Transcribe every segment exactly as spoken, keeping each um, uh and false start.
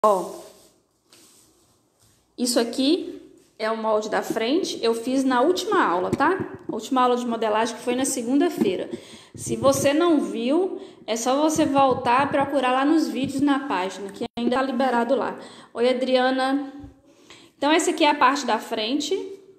Ó, isso aqui é o molde da frente, eu fiz na última aula, tá? A última aula de modelagem que foi na segunda-feira. Se você não viu, é só você voltar e procurar lá nos vídeos na página, que ainda tá liberado lá. Oi, Adriana. Então, essa aqui é a parte da frente.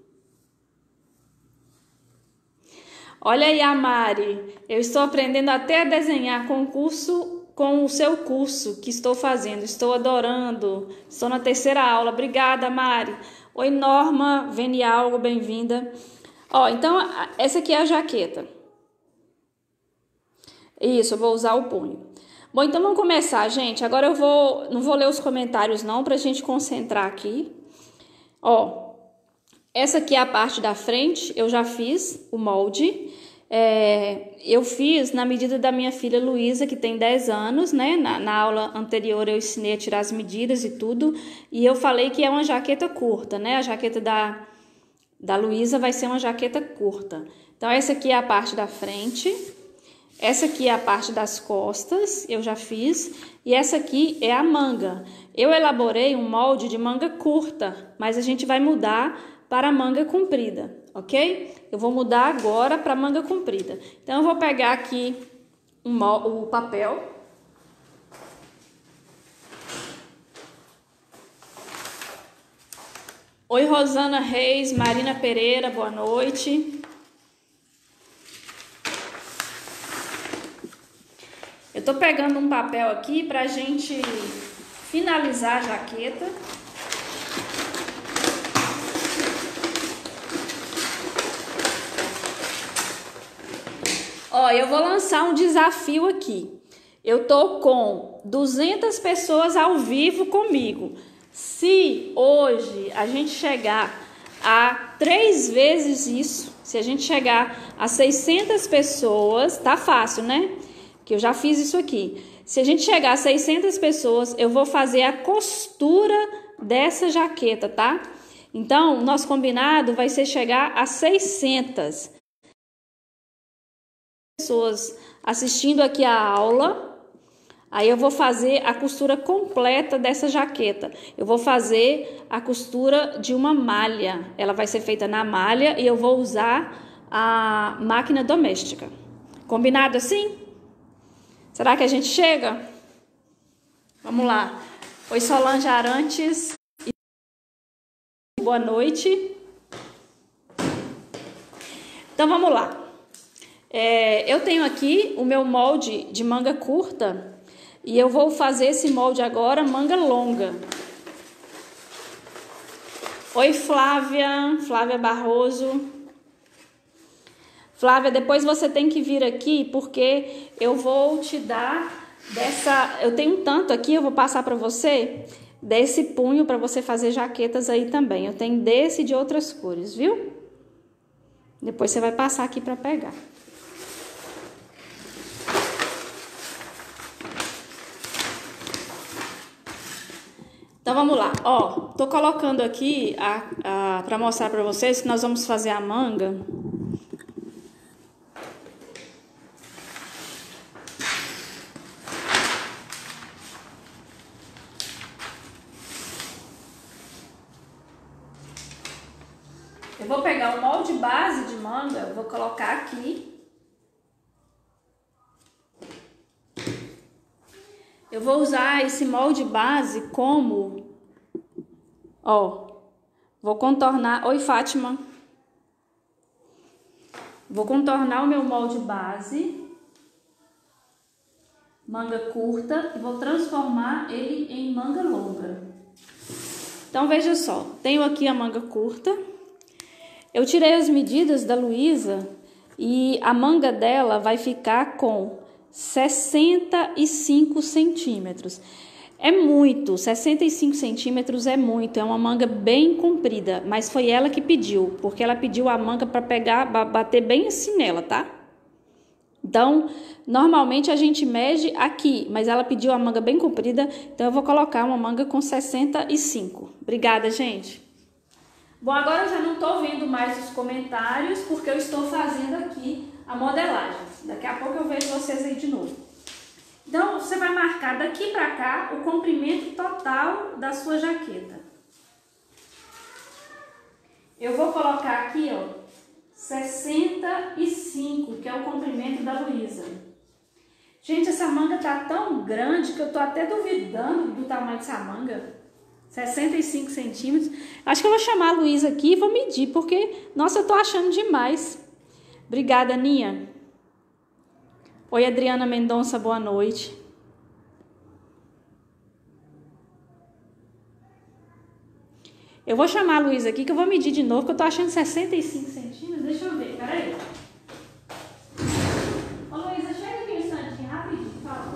Olha aí, a Mari. Eu estou aprendendo até a desenhar com o curso... com o seu curso que estou fazendo, estou adorando, estou na terceira aula. Obrigada, Mari. Oi, Norma Venialgo, bem-vinda. Ó, então, essa aqui é a jaqueta. Isso, eu vou usar o punho. Bom, então vamos começar, gente. Agora eu vou, não vou ler os comentários não, pra gente concentrar aqui. Ó, essa aqui é a parte da frente, eu já fiz o molde. É, eu fiz na medida da minha filha Luísa, que tem dez anos, né? Na, na aula anterior eu ensinei a tirar as medidas e tudo. E eu falei que é uma jaqueta curta, né? A jaqueta da, da Luísa vai ser uma jaqueta curta. Então, essa aqui é a parte da frente. Essa aqui é a parte das costas, eu já fiz. E essa aqui é a manga. Eu elaborei um molde de manga curta, mas a gente vai mudar para manga comprida. Ok? Eu vou mudar agora para manga comprida. Então, eu vou pegar aqui um, o papel. Oi, Rosana Reis, Marina Pereira, boa noite. Eu tô pegando um papel aqui pra gente finalizar a jaqueta. Ó, eu vou lançar um desafio aqui. Eu tô com duzentas pessoas ao vivo comigo. Se hoje a gente chegar a três vezes isso, se a gente chegar a seiscentas pessoas, tá fácil, né? Que eu já fiz isso aqui. Se a gente chegar a seiscentas pessoas, eu vou fazer a costura dessa jaqueta, tá? Então, nosso combinado vai ser chegar a seiscentas pessoas assistindo aqui a aula. Aí eu vou fazer a costura completa dessa jaqueta. Eu vou fazer a costura de uma malha. Ela vai ser feita na malha e eu vou usar a máquina doméstica. Combinado assim? Será que a gente chega? Vamos lá. Oi, Solange Arantes. Boa noite. Então vamos lá. É, eu tenho aqui o meu molde de manga curta e eu vou fazer esse molde agora manga longa. Oi, Flávia, Flávia Barroso. Flávia, depois você tem que vir aqui porque eu vou te dar dessa... Eu tenho um tanto aqui, eu vou passar para você desse punho para você fazer jaquetas aí também. Eu tenho desse e de outras cores, viu? Depois você vai passar aqui para pegar. Então, vamos lá. Ó, tô colocando aqui a, a, para mostrar para vocês que nós vamos fazer a manga. Eu vou pegar o molde base de manga, vou colocar aqui. Eu vou usar esse molde base como, ó, vou contornar, oi Fátima, vou contornar o meu molde base, manga curta, e vou transformar ele em manga longa. Então, veja só, tenho aqui a manga curta, eu tirei as medidas da Luísa e a manga dela vai ficar com sessenta e cinco centímetros. É muito, sessenta e cinco centímetros é muito, é uma manga bem comprida, mas foi ela que pediu, porque ela pediu a manga para pegar, bater bem assim nela, tá? Então, normalmente a gente mede aqui, mas ela pediu a manga bem comprida, então eu vou colocar uma manga com sessenta e cinco. Obrigada, gente. Bom, agora eu já não tô vendo mais os comentários, porque eu estou fazendo aqui a modelagem. Daqui a pouco eu vejo vocês aí de novo. Então, você vai marcar daqui pra cá o comprimento total da sua jaqueta. Eu vou colocar aqui, ó, sessenta e cinco, que é o comprimento da Luísa. Gente, essa manga tá tão grande que eu tô até duvidando do tamanho dessa manga. sessenta e cinco centímetros. Acho que eu vou chamar a Luísa aqui e vou medir, porque, nossa, eu tô achando demais. Obrigada, Aninha. Oi, Adriana Mendonça, boa noite. Eu vou chamar a Luísa aqui, que eu vou medir de novo, que eu tô achando sessenta e cinco centímetros. Deixa eu ver, peraí. Ô, Luísa, chega aqui um instantinho, rapidinho, por favor.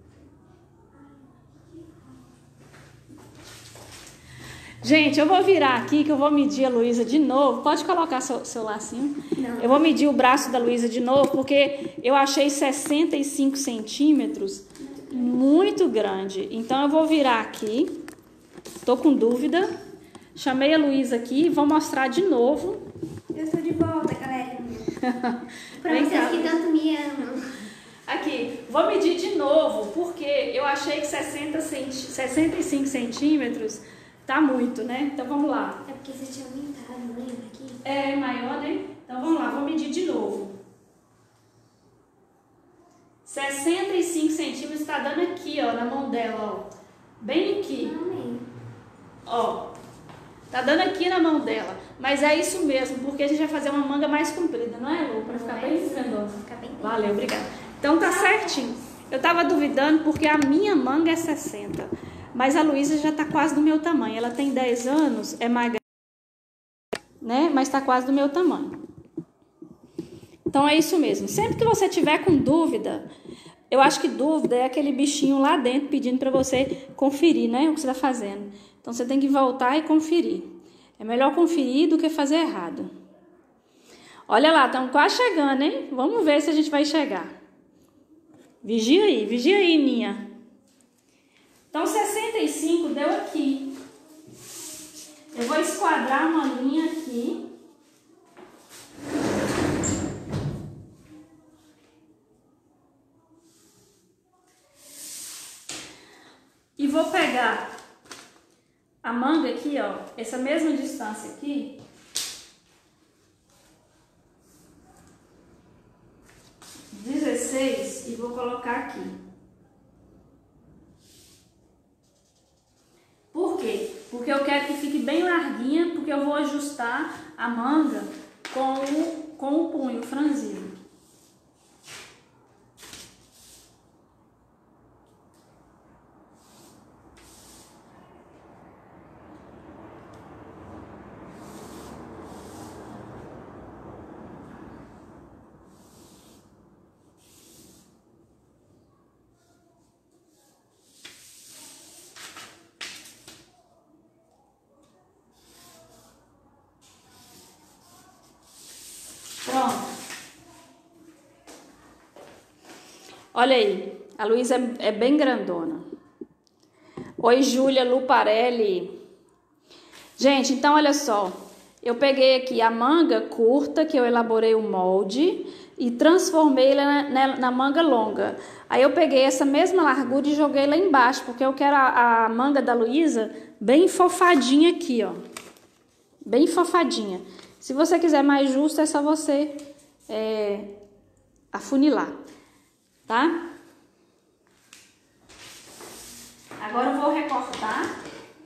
Gente, eu vou virar aqui, que eu vou medir a Luísa de novo. Pode colocar seu, seu lacinho. Não. Eu vou medir o braço da Luísa de novo, porque eu achei sessenta e cinco centímetros muito grande. Então, eu vou virar aqui. Tô com dúvida. Chamei a Luísa aqui e vou mostrar de novo. Eu estou de volta, galera. Para vocês que tanto me amam. Aqui, vou medir de novo, porque eu achei que sessenta, sessenta e cinco centímetros tá muito, né? Então vamos lá. É porque você tinha aumentado, não lembra aqui? É maior, né? Então vamos lá, vou medir de novo. sessenta e cinco centímetros tá dando aqui, ó, na mão dela, ó. Bem aqui. Amém. Ó. Tá dando aqui na mão dela. Mas é isso mesmo, porque a gente vai fazer uma manga mais comprida, não é, Lu? Pra ficar Não bem é grandona. Ficar bem Valeu, obrigada. Então tá certinho. Eu tava duvidando porque a minha manga é sessenta. Mas a Luísa já tá quase do meu tamanho. Ela tem dez anos, é magra, né? Mas tá quase do meu tamanho. Então é isso mesmo. Sempre que você tiver com dúvida, eu acho que dúvida é aquele bichinho lá dentro pedindo pra você conferir, né? O que você tá fazendo. Então, você tem que voltar e conferir. É melhor conferir do que fazer errado. Olha lá, estamos quase chegando, hein? Vamos ver se a gente vai chegar. Vigia aí, vigia aí, Ninha. Então, sessenta e cinco deu aqui. Eu vou esquadrar uma linha aqui. E vou pegar a manga aqui, ó, essa mesma distância aqui, dezesseis, e vou colocar aqui. Por quê? Porque eu quero que fique bem larguinha, porque eu vou ajustar a manga com o, com o punho franzido. Pronto. Olha aí, a Luísa é, é bem grandona. Oi, Júlia Luparelli. Gente, então olha só. Eu peguei aqui a manga curta, que eu elaborei o molde, e transformei ela na, na manga longa. Aí eu peguei essa mesma largura e joguei lá embaixo, porque eu quero a, a manga da Luísa bem fofadinha aqui, ó. Bem fofadinha. Se você quiser mais justo, é só você é, afunilar, tá? Agora eu vou recortar.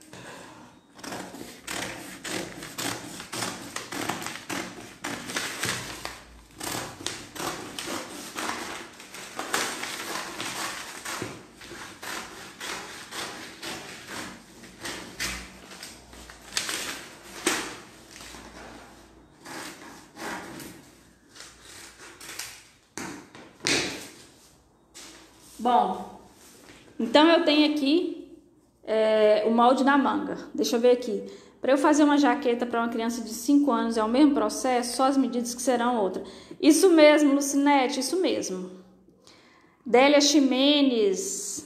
Bom, então eu tenho aqui é, o molde da manga. Deixa eu ver aqui. Para eu fazer uma jaqueta para uma criança de cinco anos é o mesmo processo, só as medidas que serão outras. Isso mesmo, Lucinete, isso mesmo. Délia Ximenes.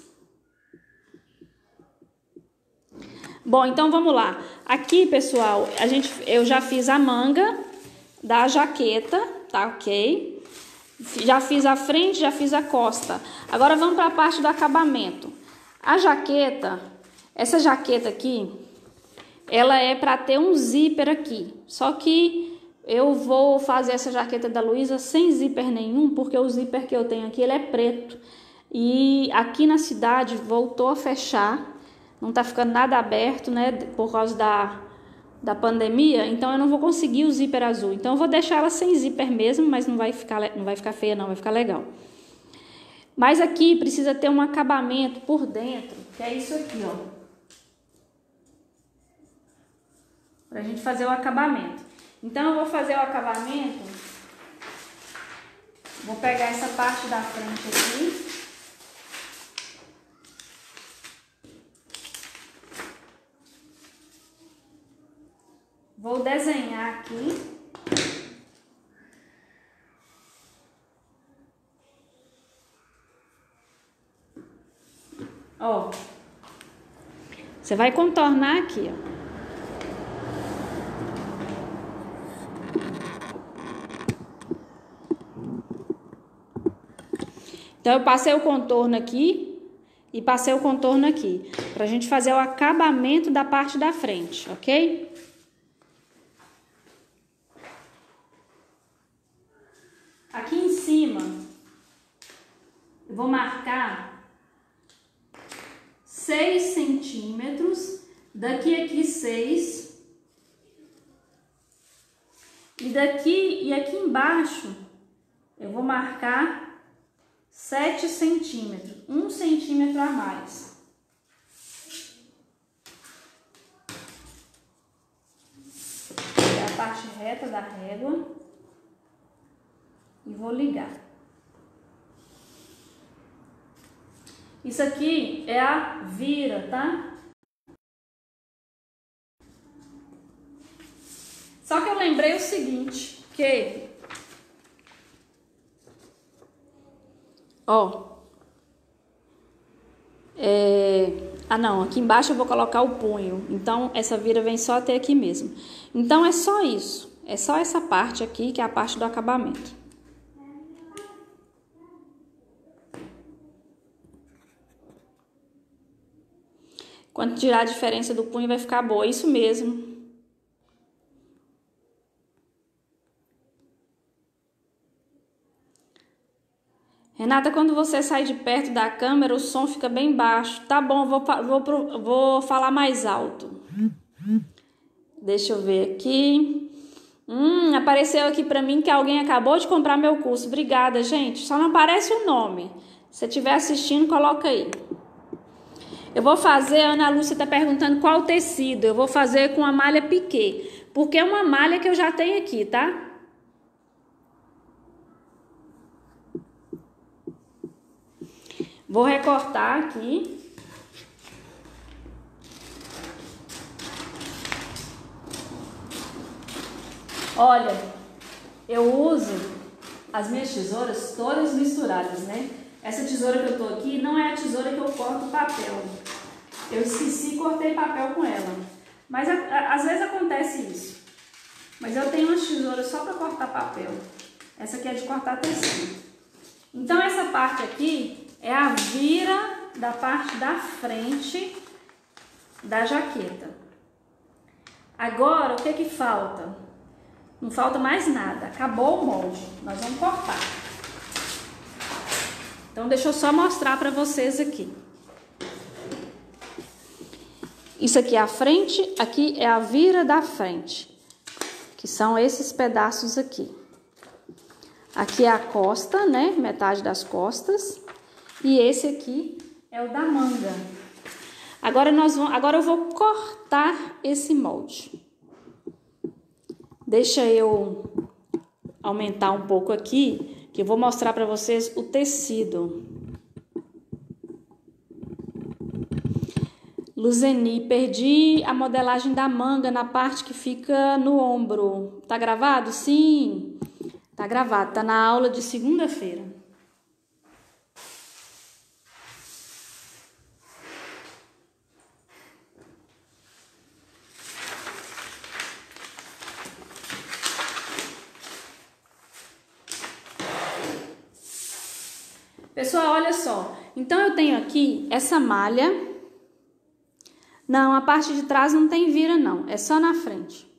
Bom, então vamos lá. Aqui, pessoal, a gente, eu já fiz a manga da jaqueta, tá ok? Já fiz a frente, já fiz a costa. Agora vamos para a parte do acabamento. A jaqueta, essa jaqueta aqui, ela é para ter um zíper aqui. Só que eu vou fazer essa jaqueta da Luísa sem zíper nenhum, porque o zíper que eu tenho aqui, ele é preto. E aqui na cidade voltou a fechar, não tá ficando nada aberto, né, por causa da, da pandemia. Então eu não vou conseguir o zíper azul. Então eu vou deixar ela sem zíper mesmo, mas não vai ficar, não vai ficar feia não, vai ficar legal. Mas aqui precisa ter um acabamento por dentro, que é isso aqui, ó. Pra gente fazer o acabamento. Então eu vou fazer o acabamento. Vou pegar essa parte da frente aqui. Vou desenhar aqui. Ó. Você vai contornar aqui, ó. Então eu passei o contorno aqui e passei o contorno aqui, pra gente fazer o acabamento da parte da frente, ok? Aqui em cima, eu vou marcar seis centímetros, daqui aqui seis, e daqui e aqui embaixo eu vou marcar sete centímetros, um centímetro a mais. É a parte reta da régua. E vou ligar. Isso aqui é a vira, tá? Só que eu lembrei o seguinte, que... Ó. É... Ah, não. Aqui embaixo eu vou colocar o punho. Então, essa vira vem só até aqui mesmo. Então, é só isso. É só essa parte aqui, que é a parte do acabamento. Quando tirar a diferença do punho vai ficar boa, isso mesmo. Renata, quando você sai de perto da câmera, o som fica bem baixo. Tá bom, vou, vou, vou falar mais alto. Deixa eu ver aqui. Hum, apareceu aqui pra mim que alguém acabou de comprar meu curso. Obrigada, gente. Só não aparece o nome. Se você estiver assistindo, coloca aí. Eu vou fazer, a Ana Lúcia está perguntando qual tecido. Eu vou fazer com a malha piquê, porque é uma malha que eu já tenho aqui, tá? Vou recortar aqui. Olha, eu uso as minhas tesouras todas misturadas, né? Essa tesoura que eu tô aqui não é a tesoura que eu corto papel. Eu esqueci e cortei papel com ela. Mas a, a, às vezes acontece isso. Mas eu tenho umas tesouras só para cortar papel. Essa aqui é de cortar tecido. Então essa parte aqui é a vira da parte da frente da jaqueta. Agora o que que falta? Não falta mais nada. Acabou o molde. Nós vamos cortar. Então deixa eu só mostrar para vocês aqui. Isso aqui é a frente, aqui é a vira da frente, que são esses pedaços aqui. Aqui é a costa, né? Metade das costas. E esse aqui é o da manga. Agora, nós vamos, agora eu vou cortar esse molde. Deixa eu aumentar um pouco aqui, que eu vou mostrar para vocês o tecido. Luzeni, perdi a modelagem da manga na parte que fica no ombro. Tá gravado? Sim, tá gravado. Tá na aula de segunda-feira. Pessoal, olha só. Então, eu tenho aqui essa malha. Não, a parte de trás não tem vira, não. É só na frente.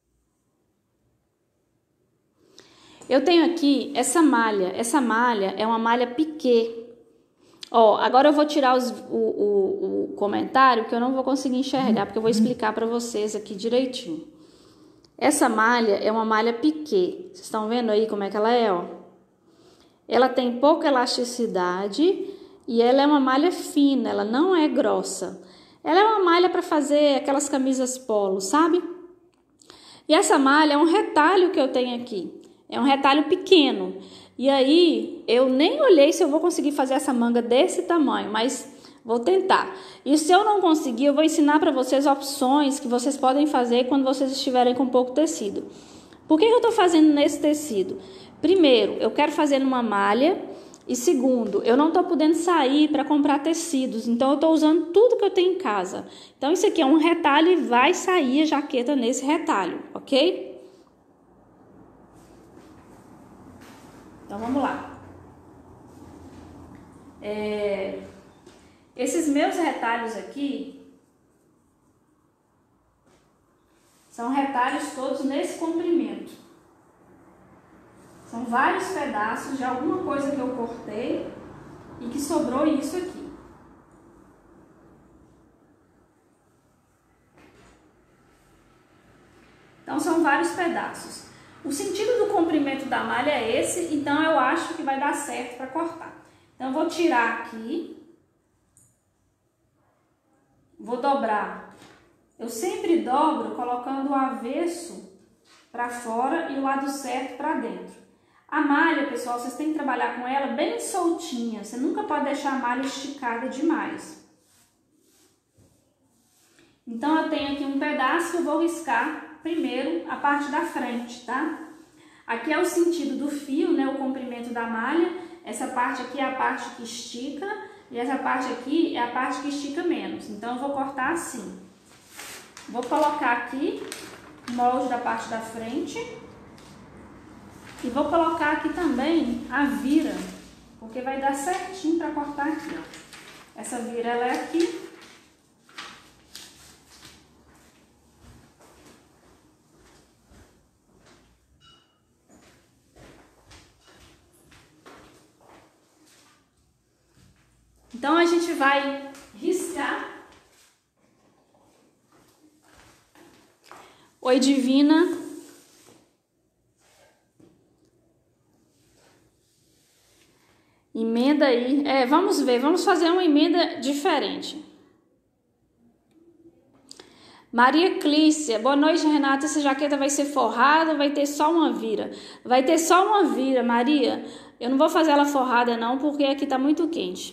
Eu tenho aqui essa malha. Essa malha é uma malha piquê. Ó, agora eu vou tirar os, o, o, o comentário, que eu não vou conseguir enxergar, porque eu vou explicar para vocês aqui direitinho. Essa malha é uma malha piquê. Vocês estão vendo aí como é que ela é, ó? Ela tem pouca elasticidade e ela é uma malha fina, ela não é grossa. Ela é uma malha para fazer aquelas camisas polo, sabe? E essa malha é um retalho que eu tenho aqui. É um retalho pequeno. E aí, eu nem olhei se eu vou conseguir fazer essa manga desse tamanho, mas vou tentar. E se eu não conseguir, eu vou ensinar para vocês opções que vocês podem fazer quando vocês estiverem com pouco tecido. Por que eu tô fazendo nesse tecido? Primeiro, eu quero fazer numa malha. E segundo, eu não estou podendo sair para comprar tecidos, então eu estou usando tudo que eu tenho em casa. Então, isso aqui é um retalho e vai sair a jaqueta nesse retalho, ok? Então, vamos lá. É... Esses meus retalhos aqui são retalhos todos nesse comprimento. São vários pedaços de alguma coisa que eu cortei e que sobrou isso aqui. Então, são vários pedaços. O sentido do comprimento da malha é esse, então eu acho que vai dar certo para cortar. Então, eu vou tirar aqui. Vou dobrar. Eu sempre dobro colocando o avesso para fora e o lado certo para dentro. A malha, pessoal, vocês têm que trabalhar com ela bem soltinha. Você nunca pode deixar a malha esticada demais. Então, eu tenho aqui um pedaço que eu vou riscar primeiro a parte da frente, tá? Aqui é o sentido do fio, né? O comprimento da malha. Essa parte aqui é a parte que estica e essa parte aqui é a parte que estica menos. Então, eu vou cortar assim. Vou colocar aqui o molde da parte da frente. E vou colocar aqui também a vira, porque vai dar certinho para cortar aqui, ó. Essa vira, ela é aqui. Então, a gente vai riscar. Oi, Divina. Emenda aí. É, vamos ver, vamos fazer uma emenda diferente. Maria Clícia, boa noite, Renata. Essa jaqueta vai ser forrada ou vai ter só uma vira? Vai ter só uma vira, Maria. Eu não vou fazer ela forrada não, porque aqui tá muito quente.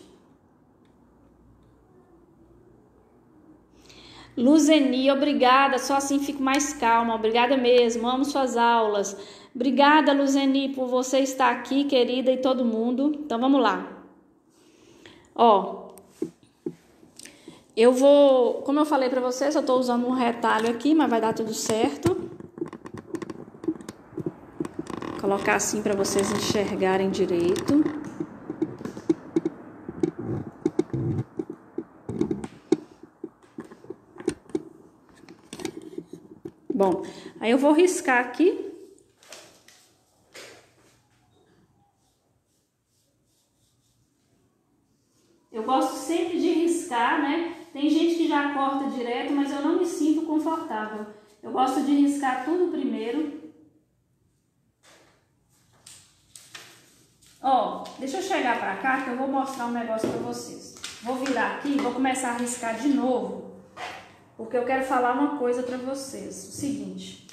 Luzeni, obrigada. Só assim fico mais calma. Obrigada mesmo. Amo suas aulas. Obrigada, Luzeni, por você estar aqui, querida, e todo mundo. Então, vamos lá. Ó, eu vou, como eu falei pra vocês, eu tô usando um retalho aqui, mas vai dar tudo certo. Vou colocar assim pra vocês enxergarem direito. Bom, aí eu vou riscar aqui. Eu gosto sempre de riscar, né? Tem gente que já corta direto, mas eu não me sinto confortável. Eu gosto de riscar tudo primeiro. Ó, deixa eu chegar pra cá que eu vou mostrar um negócio pra vocês. Vou virar aqui e vou começar a riscar de novo, porque eu quero falar uma coisa pra vocês. O seguinte.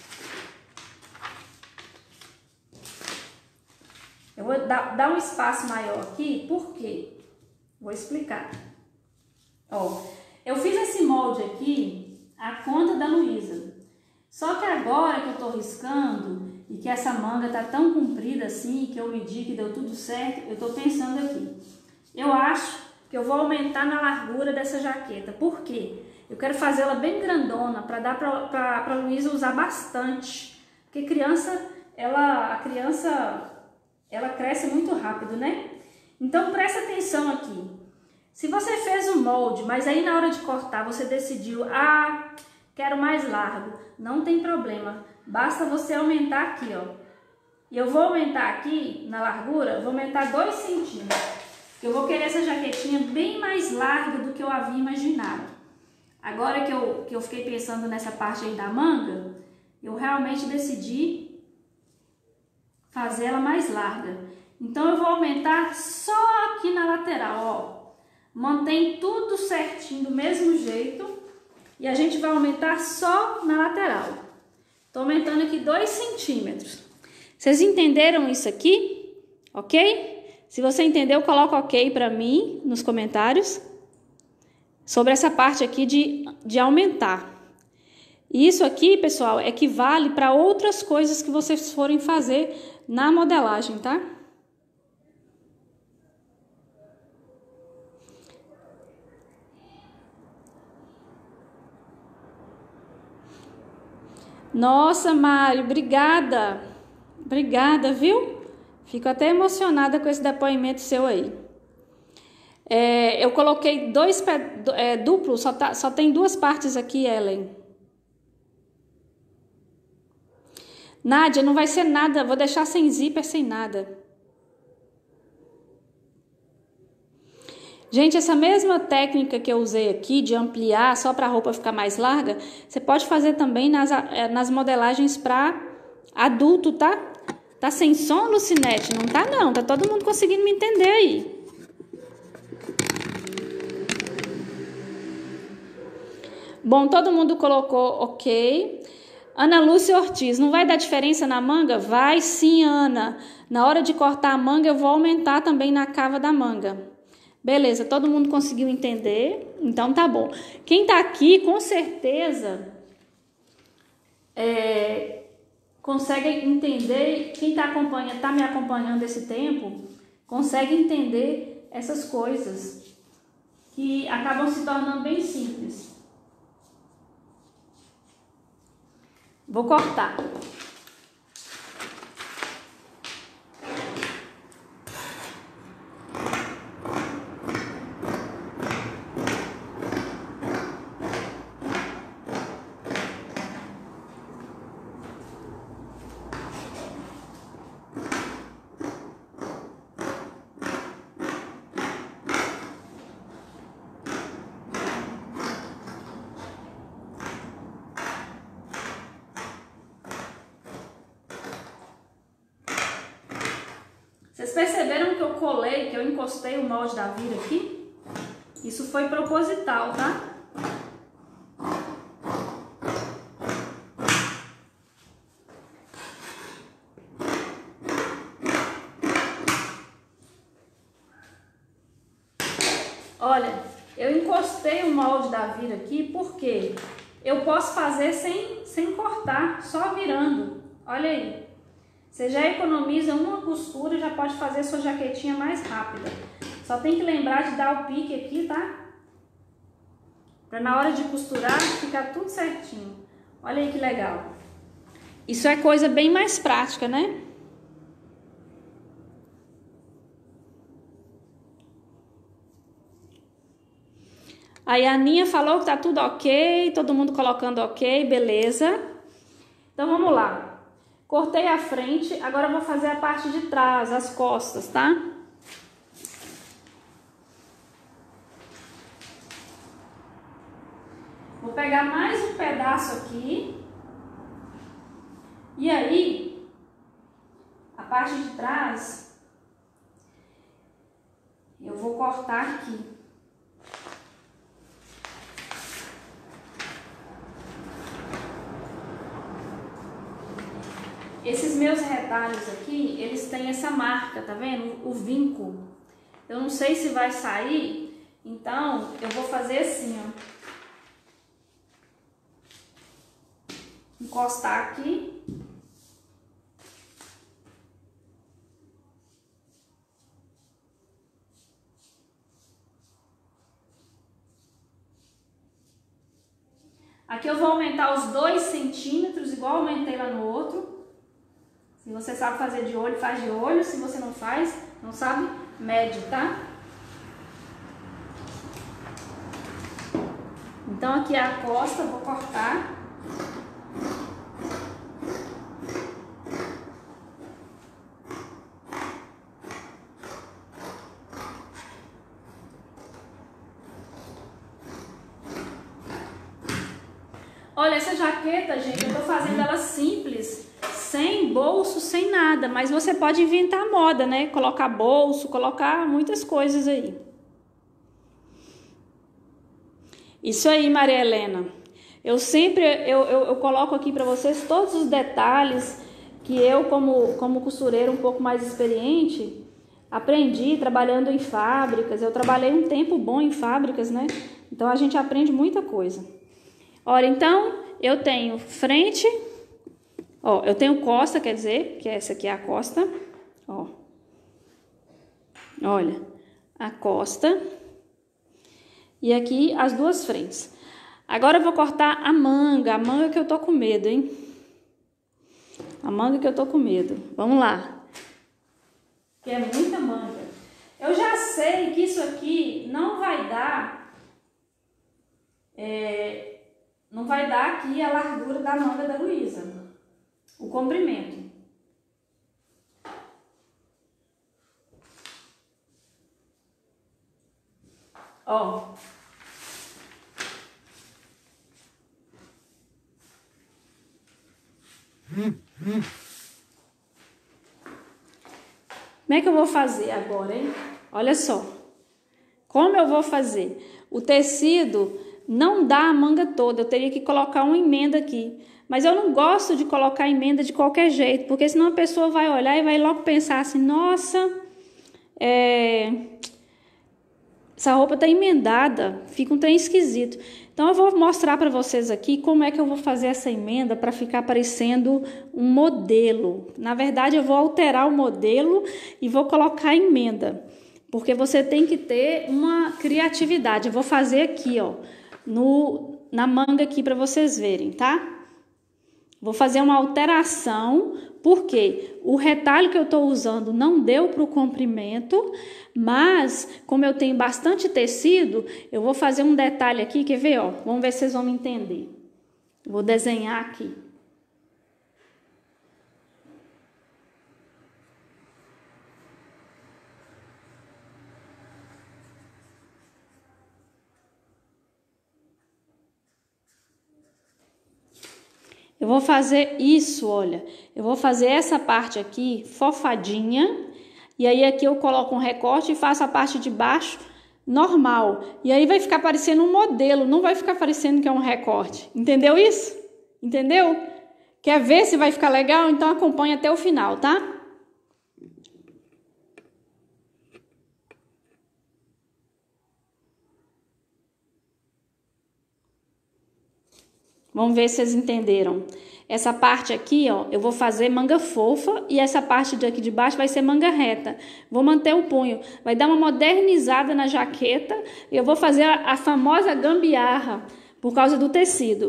Eu vou dar, dar um espaço maior aqui, por quê? Vou explicar. Ó, eu fiz esse molde aqui a conta da Luísa. Só que agora que eu tô riscando e que essa manga tá tão comprida assim, que eu medi que deu tudo certo, eu tô pensando aqui. Eu acho que eu vou aumentar na largura dessa jaqueta. Por quê? Eu quero fazer ela bem grandona para dar pra, pra, pra Luísa usar bastante. Porque criança, ela, a criança, ela cresce muito rápido, né? Então presta atenção aqui. Se você fez um molde, mas aí na hora de cortar você decidiu, ah, quero mais largo, não tem problema. Basta você aumentar aqui, ó. E eu vou aumentar aqui na largura, vou aumentar dois centímetros. Eu vou querer essa jaquetinha bem mais larga do que eu havia imaginado. Agora que eu, que eu fiquei pensando nessa parte aí da manga, eu realmente decidi fazer ela mais larga. Então eu vou aumentar só aqui na lateral, ó. Mantém tudo certinho do mesmo jeito e a gente vai aumentar só na lateral. Tô aumentando aqui dois centímetros. Vocês entenderam isso aqui? Ok? Se você entendeu, coloca ok para mim nos comentários sobre essa parte aqui de, de aumentar. E isso aqui, pessoal, equivale para outras coisas que vocês forem fazer na modelagem, tá? Nossa, Mário, obrigada. Obrigada, viu? Fico até emocionada com esse depoimento seu aí. É, eu coloquei dois é, duplos, só, tá, só tem duas partes aqui, Ellen. Nádia, não vai ser nada, vou deixar sem zíper, sem nada. Gente, essa mesma técnica que eu usei aqui de ampliar só para a roupa ficar mais larga, você pode fazer também nas, nas modelagens para adulto, tá? Tá sem som, Lucinete? Não tá não, tá todo mundo conseguindo me entender aí. Bom, todo mundo colocou ok. Ana Lúcia Ortiz, não vai dar diferença na manga? Vai sim, Ana. Na hora de cortar a manga, eu vou aumentar também na cava da manga. Beleza, todo mundo conseguiu entender? Então tá bom. Quem tá aqui, com certeza, é, consegue entender, quem tá, acompanha, tá me acompanhando esse tempo, consegue entender essas coisas que acabam se tornando bem simples. Vou cortar. Vocês perceberam que eu colei, que eu encostei o molde da vira aqui? Isso foi proposital, tá? Olha, eu encostei o molde da vira aqui porque eu posso fazer sem, sem cortar, só virando. Olha aí. Você já economiza uma costura e já pode fazer sua jaquetinha mais rápida. Só tem que lembrar de dar o pique aqui, tá? Pra na hora de costurar ficar tudo certinho. Olha aí que legal. Isso é coisa bem mais prática, né? Aí a Aninha falou que tá tudo ok, todo mundo colocando ok, beleza. Então vamos lá. Cortei a frente, agora eu vou fazer a parte de trás, as costas, tá? Vou pegar mais um pedaço aqui. E aí, a parte de trás, eu vou cortar aqui. Esses meus retalhos aqui, eles têm essa marca, tá vendo? O vinco. Eu não sei se vai sair, então eu vou fazer assim, ó. Encostar aqui. Aqui eu vou aumentar os dois centímetros, igual aumentei lá no outro. Se você sabe fazer de olho, faz de olho. Se você não faz, não sabe, mede, tá? Então aqui é a costa, vou cortar. Olha, essa jaqueta, gente, eu tô fazendo ela simples, sem bolso, sem nada, mas você pode inventar moda, né? Colocar bolso, colocar muitas coisas aí. Isso aí, Maria Helena. Eu sempre, eu, eu, eu coloco aqui para vocês todos os detalhes que eu, como, como costureira um pouco mais experiente, aprendi trabalhando em fábricas. Eu trabalhei um tempo bom em fábricas, né? Então a gente aprende muita coisa. Olha, então eu tenho frente, ó, eu tenho costa, quer dizer, que essa aqui é a costa, ó. Olha, a costa. E aqui as duas frentes. Agora eu vou cortar a manga, a manga que eu tô com medo, hein? A manga que eu tô com medo. Vamos lá. Que é muita manga. Eu já sei que isso aqui não vai dar, é, não vai dar aqui a largura da manga da Luísa, o comprimento. Ó. Como é que eu vou fazer agora, hein? Olha só. Como eu vou fazer? O tecido não dá a manga toda, eu teria que colocar uma emenda aqui. Mas eu não gosto de colocar emenda de qualquer jeito, porque senão a pessoa vai olhar e vai logo pensar assim, nossa, é... essa roupa tá emendada, fica um trem esquisito. Então eu vou mostrar para vocês aqui como é que eu vou fazer essa emenda para ficar parecendo um modelo. Na verdade, eu vou alterar o modelo e vou colocar a emenda, porque você tem que ter uma criatividade. Eu vou fazer aqui, ó, no, na manga aqui para vocês verem, tá? Vou fazer uma alteração, porque o retalho que eu estou usando não deu para o comprimento, mas como eu tenho bastante tecido, eu vou fazer um detalhe aqui, quer ver, ó? Vamos ver se vocês vão me entender. Vou desenhar aqui. Eu vou fazer isso, olha, eu vou fazer essa parte aqui fofadinha, e aí aqui eu coloco um recorte e faço a parte de baixo normal. E aí vai ficar parecendo um modelo, não vai ficar parecendo que é um recorte. Entendeu isso? Entendeu? Quer ver se vai ficar legal? Então acompanha até o final, tá? Vamos ver se vocês entenderam. Essa parte aqui, ó, eu vou fazer manga fofa e essa parte daqui de baixo vai ser manga reta. Vou manter o punho. Vai dar uma modernizada na jaqueta e eu vou fazer a, a famosa gambiarra por causa do tecido.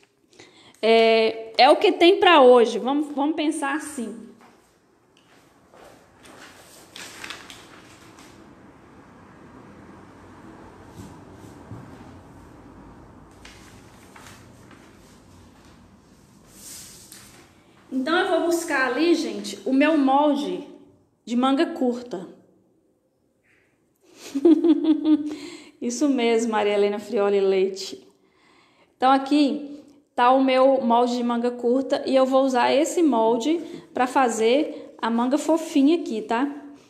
É, é o que tem para hoje. Vamos, vamos pensar assim. Então eu vou buscar ali, gente, o meu molde de manga curta. Isso mesmo, Maria Helena Frioli Leite. Então aqui tá o meu molde de manga curta e eu vou usar esse molde para fazer a manga fofinha aqui, tá?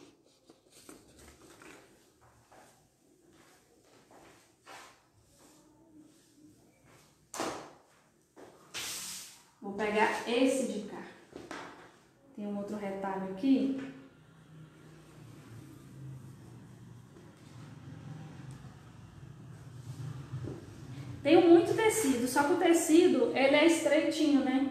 Vou pegar esse de cá. Tem um outro retalho aqui. Tenho muito tecido, só que o tecido, ele é estreitinho, né?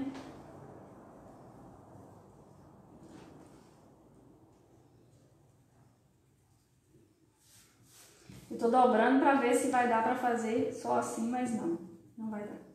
Eu tô dobrando pra ver se vai dar pra fazer só assim, mas não, não vai dar.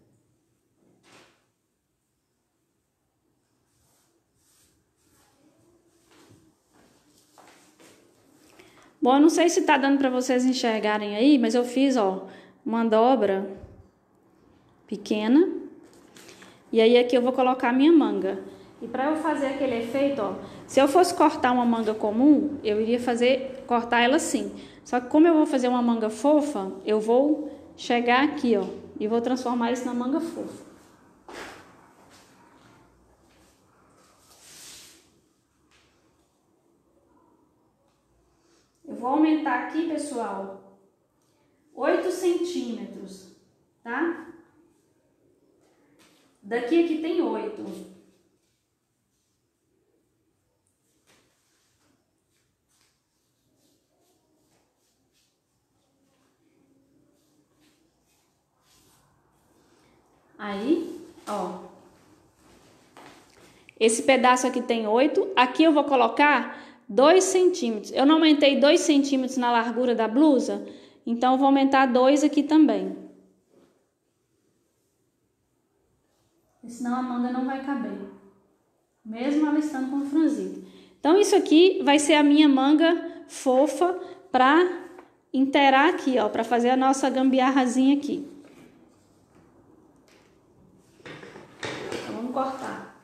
Bom, eu não sei se tá dando para vocês enxergarem aí, mas eu fiz, ó, uma dobra pequena. E aí aqui eu vou colocar a minha manga. E para eu fazer aquele efeito, ó, se eu fosse cortar uma manga comum, eu iria fazer, cortar ela assim. Só que como eu vou fazer uma manga fofa, eu vou chegar aqui, ó, e vou transformar isso na manga fofa. Eu vou aumentar aqui, pessoal, oito centímetros, tá? Daqui aqui tem oito. Aí, ó, esse pedaço aqui tem oito, aqui eu vou colocar dois centímetros. Eu não aumentei dois centímetros na largura da blusa, então eu vou aumentar dois aqui também. Senão a manga não vai caber, mesmo ela estando com franzido. Então isso aqui vai ser a minha manga fofa para inteirar aqui, ó, para fazer a nossa gambiarrazinha aqui. Cortar.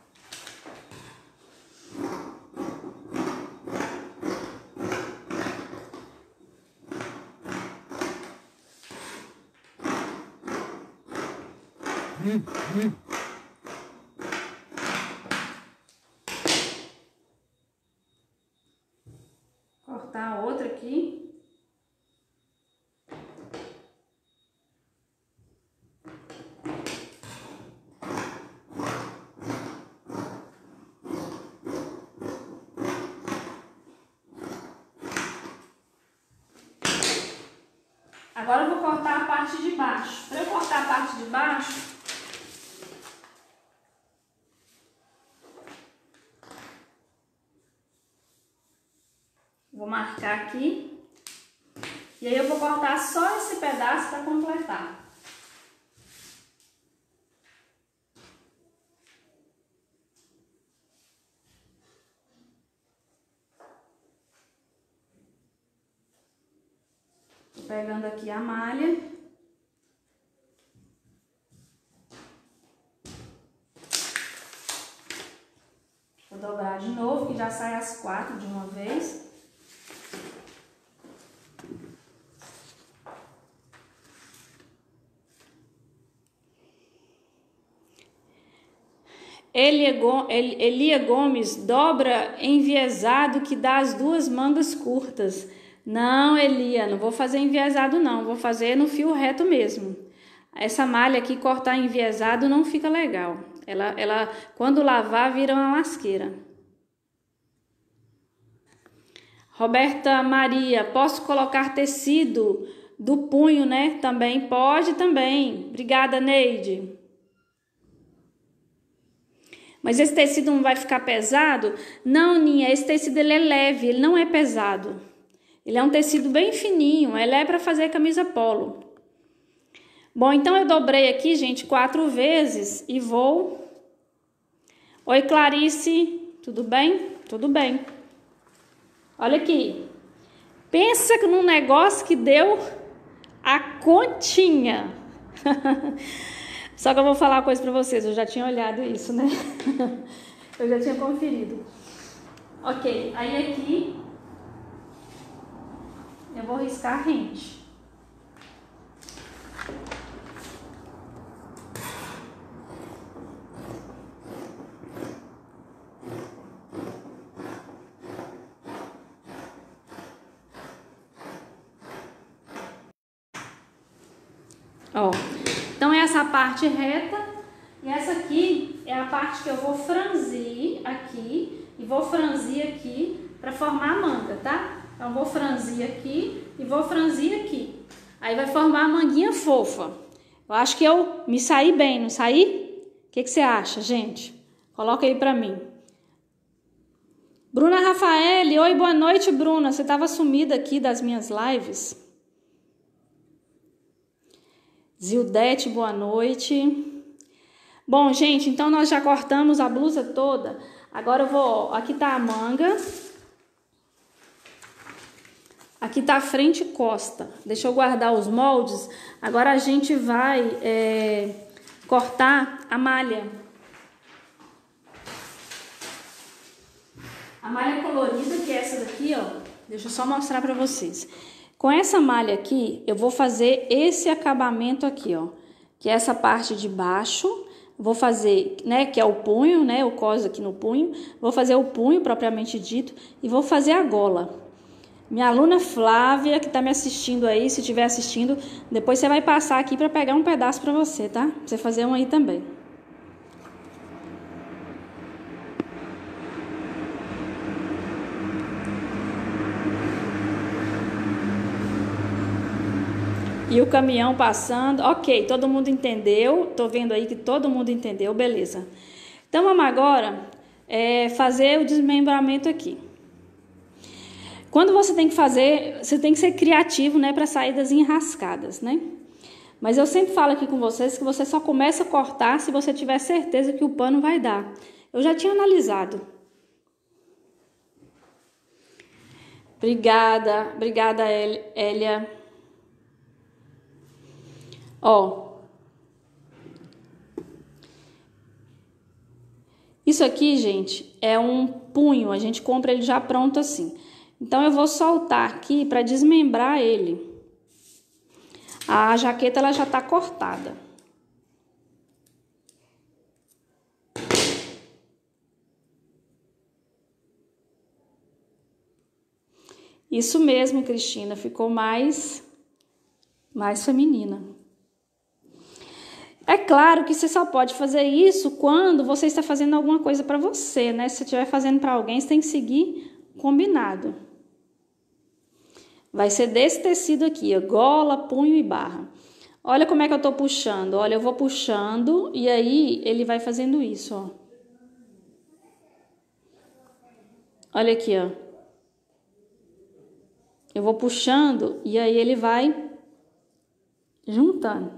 Hum, hum. Cortar a outra aqui. Agora eu vou cortar a parte de baixo. Para eu cortar a parte de baixo, vou marcar aqui. E aí eu vou cortar só esse pedaço para completar. Pegando aqui a malha. Vou dobrar de novo, que já sai as quatro de uma vez. Elia Gomes dobra enviesado que dá as duas mangas curtas. Não, Elia, não vou fazer enviesado não, vou fazer no fio reto mesmo. Essa malha aqui, cortar enviesado não fica legal. Ela, ela quando lavar, vira uma lasqueira. Roberta Maria, posso colocar tecido do punho, né? Também pode, também. Obrigada, Neide. Mas esse tecido não vai ficar pesado? Não, Ninha, esse tecido ele é leve, ele não é pesado. Ele é um tecido bem fininho, ele é para fazer camisa polo. Bom, então eu dobrei aqui, gente, quatro vezes e vou... Oi, Clarice, tudo bem? Tudo bem. Olha aqui. Pensa num negócio que deu a continha. Só que eu vou falar uma coisa para vocês, eu já tinha olhado isso, né? Eu já tinha conferido. Ok, aí aqui... eu vou riscar rente. Ó, então essa parte reta e essa aqui é a parte que eu vou franzir aqui e vou franzir aqui para formar a manga, tá? Então, vou franzir aqui e vou franzir aqui. Aí vai formar a manguinha fofa. Eu acho que eu me saí bem, não saí? O que, que você acha, gente? Coloca aí pra mim. Bruna Rafael, oi, boa noite, Bruna. Você estava sumida aqui das minhas lives. Zildete, boa noite. Bom, gente, então nós já cortamos a blusa toda. Agora eu vou... Aqui tá a manga. Aqui tá frente e costa. Deixa eu guardar os moldes. Agora a gente vai é, cortar a malha. A malha colorida, que é essa daqui, ó. Deixa eu só mostrar pra vocês. Com essa malha aqui, eu vou fazer esse acabamento aqui, ó. Que é essa parte de baixo. Vou fazer, né, que é o punho, né, o cós aqui no punho. Vou fazer o punho, propriamente dito. E vou fazer a gola. Minha aluna Flávia, que tá me assistindo aí, se estiver assistindo, depois você vai passar aqui pra pegar um pedaço pra você, tá? Pra você fazer um aí também. E o caminhão passando. Ok, todo mundo entendeu. Tô vendo aí que todo mundo entendeu, beleza. Então, vamos agora é, fazer o desmembramento aqui. Quando você tem que fazer, você tem que ser criativo, né, para sair das enrascadas, né? Mas eu sempre falo aqui com vocês que você só começa a cortar se você tiver certeza que o pano vai dar. Eu já tinha analisado. Obrigada, obrigada, Elia. Ó. Isso aqui, gente, é um punho. A gente compra ele já pronto assim. Então, eu vou soltar aqui para desmembrar ele. A jaqueta, ela já tá cortada. Isso mesmo, Cristina, ficou mais, mais feminina. É claro que você só pode fazer isso quando você está fazendo alguma coisa para você, né? Se você estiver fazendo para alguém, você tem que seguir combinado. Vai ser desse tecido aqui, ó, gola, punho e barra. Olha como é que eu tô puxando. Olha, eu vou puxando e aí ele vai fazendo isso, ó. Olha aqui, ó. Eu vou puxando e aí ele vai juntando.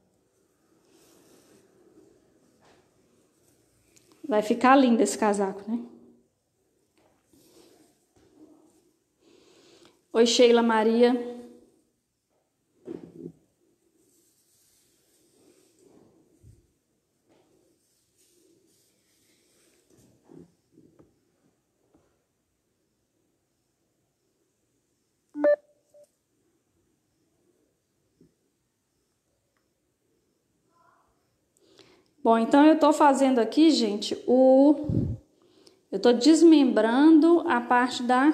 Vai ficar lindo esse casaco, né? Oi, Sheila Maria. Bom, então eu tô fazendo aqui, gente, o... Eu tô desmembrando a parte da...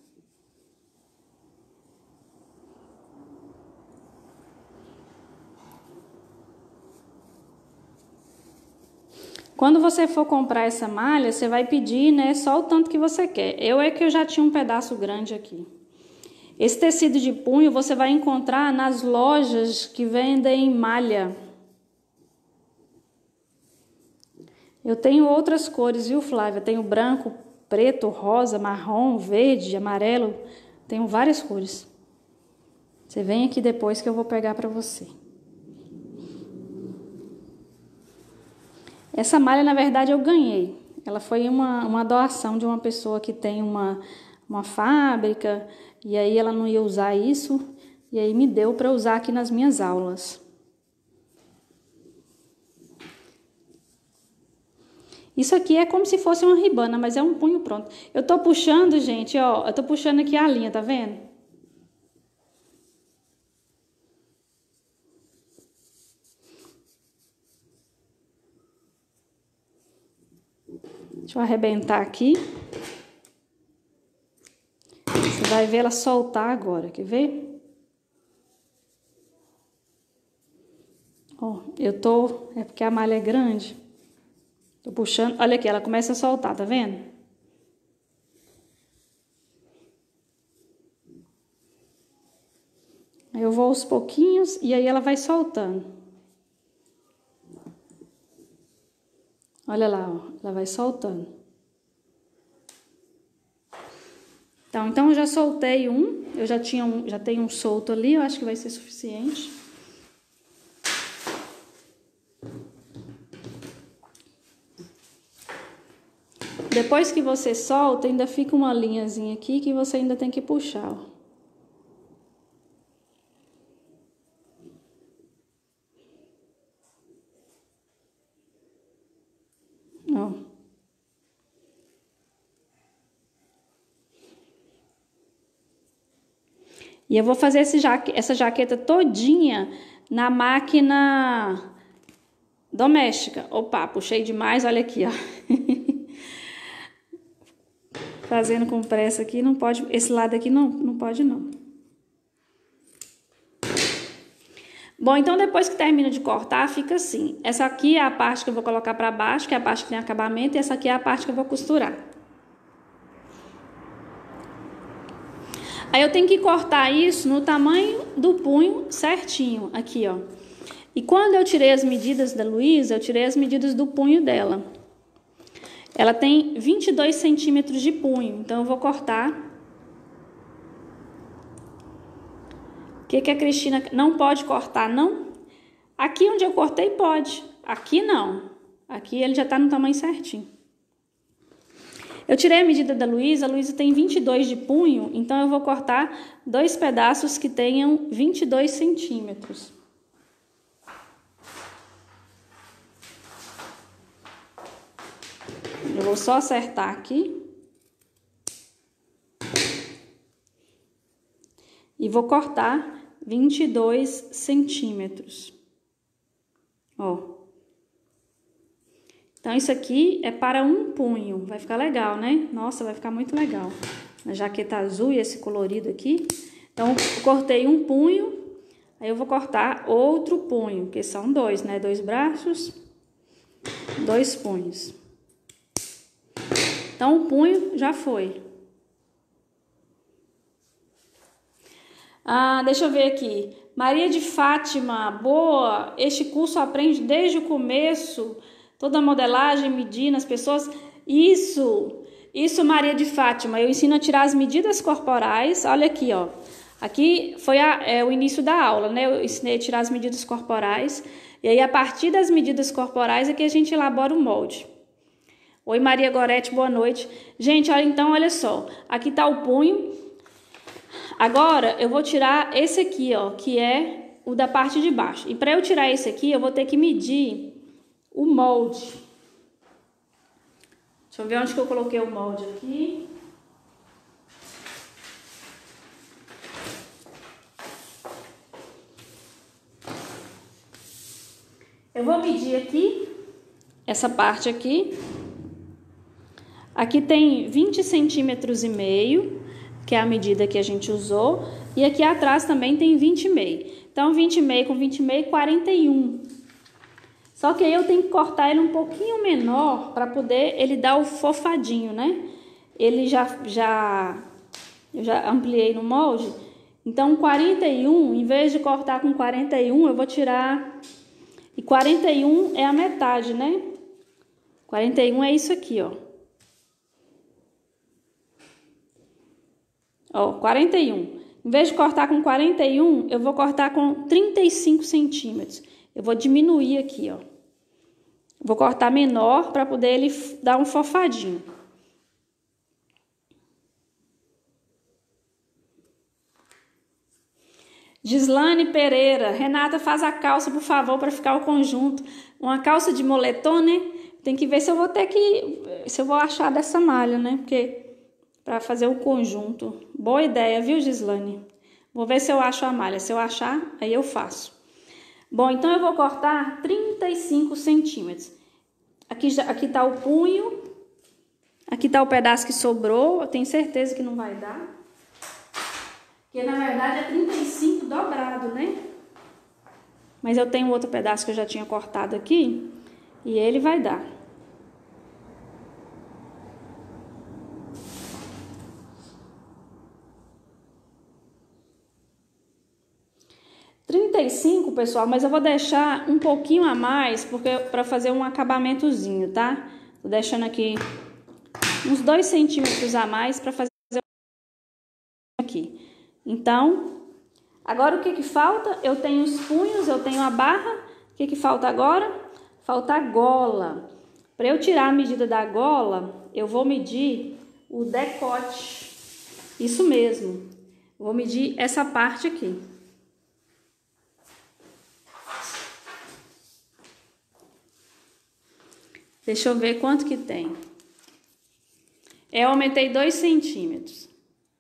Quando você for comprar essa malha, você vai pedir, né, só o tanto que você quer. Eu é que eu já tinha um pedaço grande aqui. Esse tecido de punho você vai encontrar nas lojas que vendem malha. Eu tenho outras cores, viu, Flávia? Tenho branco, preto, rosa, marrom, verde, amarelo. Tenho várias cores. Você vem aqui depois que eu vou pegar pra você. Essa malha, na verdade, eu ganhei. Ela foi uma, uma doação de uma pessoa que tem uma, uma fábrica. E aí ela não ia usar isso. E aí me deu pra usar aqui nas minhas aulas. Isso aqui é como se fosse uma ribana, mas é um punho pronto. Eu tô puxando, gente, ó. Eu tô puxando aqui a linha, tá vendo? Deixa eu arrebentar aqui. Você vai ver ela soltar agora, quer ver? Ó, eu tô... É porque a malha é grande. Tô puxando, olha aqui, ela começa a soltar, tá vendo? Aí eu vou aos pouquinhos e aí ela vai soltando. Olha lá, ó, ela vai soltando. Então, então eu já soltei um, eu já tinha um, já tenho um solto ali, eu acho que vai ser suficiente. Depois que você solta, ainda fica uma linhazinha aqui que você ainda tem que puxar, ó. ó. E eu vou fazer esse jaque, essa jaqueta todinha na máquina doméstica. Opa, puxei demais, olha aqui, ó. Fazendo com pressa aqui, não pode, esse lado aqui não, não pode não. Bom, então depois que termino de cortar, fica assim. Essa aqui é a parte que eu vou colocar pra baixo, que é a parte que tem acabamento, e essa aqui é a parte que eu vou costurar. Aí eu tenho que cortar isso no tamanho do punho certinho, aqui, ó. E quando eu tirei as medidas da Luísa, eu tirei as medidas do punho dela. Ela tem vinte e dois centímetros de punho, então eu vou cortar. O que que a Cristina não pode cortar, não? Aqui onde eu cortei pode, aqui não. Aqui ele já tá no tamanho certinho. Eu tirei a medida da Luísa, a Luísa tem vinte e dois de punho, então eu vou cortar dois pedaços que tenham vinte e dois centímetros. Eu vou só acertar aqui. E vou cortar vinte e dois centímetros. Ó. Então, isso aqui é para um punho. Vai ficar legal, né? Nossa, vai ficar muito legal. A jaqueta azul e esse colorido aqui. Então, eu cortei um punho. Aí, eu vou cortar outro punho, que são dois, né? Dois braços, dois punhos. Então, o punho já foi. Ah, deixa eu ver aqui. Maria de Fátima, boa. Este curso aprende desde o começo toda a modelagem, medindo as pessoas. Isso, isso, Maria de Fátima. Eu ensino a tirar as medidas corporais. Olha aqui, ó. Aqui foi a, é, o início da aula, né? Eu ensinei a tirar as medidas corporais. E aí, a partir das medidas corporais, é que a gente elabora o molde. Oi, Maria Gorete, boa noite. Gente, olha, então, olha só. Aqui tá o punho. Agora, eu vou tirar esse aqui, ó, que é o da parte de baixo. E para eu tirar esse aqui, eu vou ter que medir o molde. Deixa eu ver onde que eu coloquei o molde aqui. Eu vou medir aqui, essa parte aqui. Aqui tem vinte centímetros e meio, que é a medida que a gente usou. E aqui atrás também tem vinte e meio. Então, vinte e meio com vinte e meio, quarenta e um. Só que aí eu tenho que cortar ele um pouquinho menor para poder ele dar o fofadinho, né? Ele já, já, eu já ampliei no molde. Então, quarenta e um, em vez de cortar com quarenta e um, eu vou tirar... E quarenta e um é a metade, né? quarenta e um é isso aqui, ó. Ó, quarenta e um. Em vez de cortar com quarenta e um, eu vou cortar com trinta e cinco centímetros. Eu vou diminuir aqui, ó. Vou cortar menor para poder ele dar um fofadinho. Gislane Pereira. Renata, faz a calça, por favor, para ficar o conjunto. Uma calça de moletom, né? Tem que ver se eu vou ter que... Se eu vou achar dessa malha, né? Porque... Para fazer o conjunto. Boa ideia, viu, Gislane? Vou ver se eu acho a malha. Se eu achar, aí eu faço. Bom, então eu vou cortar trinta e cinco centímetros. Aqui, já, aqui tá o punho. Aqui tá o pedaço que sobrou. Eu tenho certeza que não vai dar. Porque, na verdade, é trinta e cinco dobrado, né? Mas eu tenho outro pedaço que eu já tinha cortado aqui. E ele vai dar. trinta e cinco, pessoal, mas eu vou deixar um pouquinho a mais, porque para fazer um acabamentozinho, tá? Tô deixando aqui uns dois centímetros a mais para fazer aqui. Então, agora o que que falta? Eu tenho os punhos, eu tenho a barra. O que que falta agora? Falta a gola. Para eu tirar a medida da gola, eu vou medir o decote. Isso mesmo. Vou medir essa parte aqui. Deixa eu ver quanto que tem. Eu aumentei dois centímetros.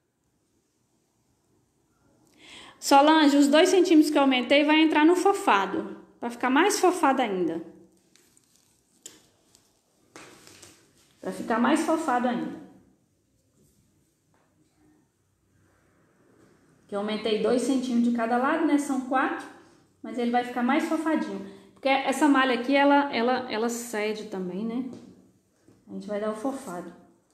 Solange, os dois centímetros que eu aumentei vai entrar no fofado, para ficar mais fofado ainda. Para ficar mais fofado ainda. Que eu aumentei dois centímetros de cada lado, né? São quatro, mas ele vai ficar mais fofadinho. Porque essa malha aqui, ela, ela, ela cede também, né? A gente vai dar o fofado.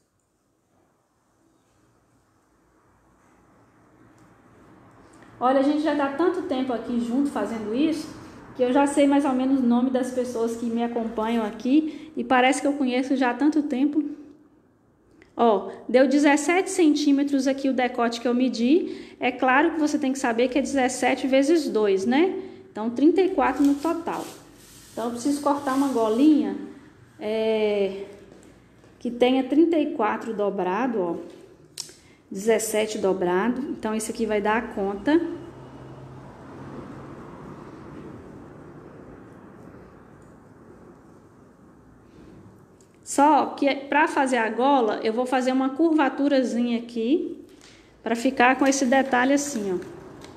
Olha, a gente já tá tanto tempo aqui junto fazendo isso, que eu já sei mais ou menos o nome das pessoas que me acompanham aqui. E parece que eu conheço já há tanto tempo. Ó, deu dezessete centímetros aqui o decote que eu medi. É claro que você tem que saber que é dezessete vezes dois, né? Então, trinta e quatro no total. Então, eu preciso cortar uma golinha é, que tenha trinta e quatro dobrado, ó. dezessete dobrado. Então, isso aqui vai dar a conta. Só que para fazer a gola, eu vou fazer uma curvaturazinha aqui, para ficar com esse detalhe assim, ó.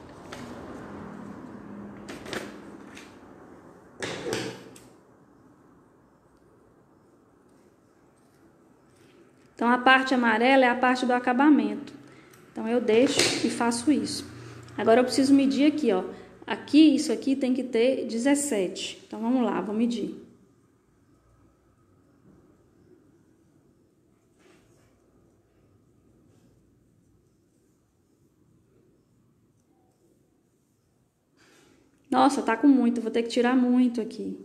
Então, a parte amarela é a parte do acabamento. Então, eu deixo e faço isso. Agora, eu preciso medir aqui, ó. Aqui, isso aqui tem que ter dezessete. Então, vamos lá, vou medir. Nossa, tá com muito, vou ter que tirar muito aqui.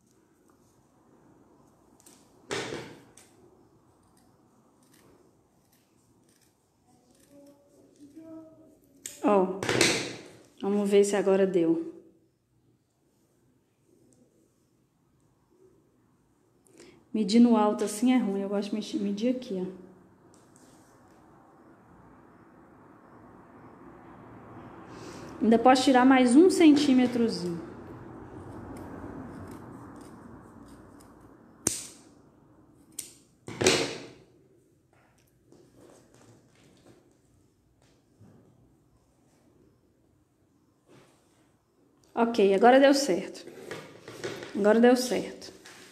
Ó, vamos ver se agora deu. Medir no alto assim é ruim, eu gosto de medir aqui, ó. Ainda posso tirar mais um centímetrozinho. Ok, agora deu certo. Agora deu certo.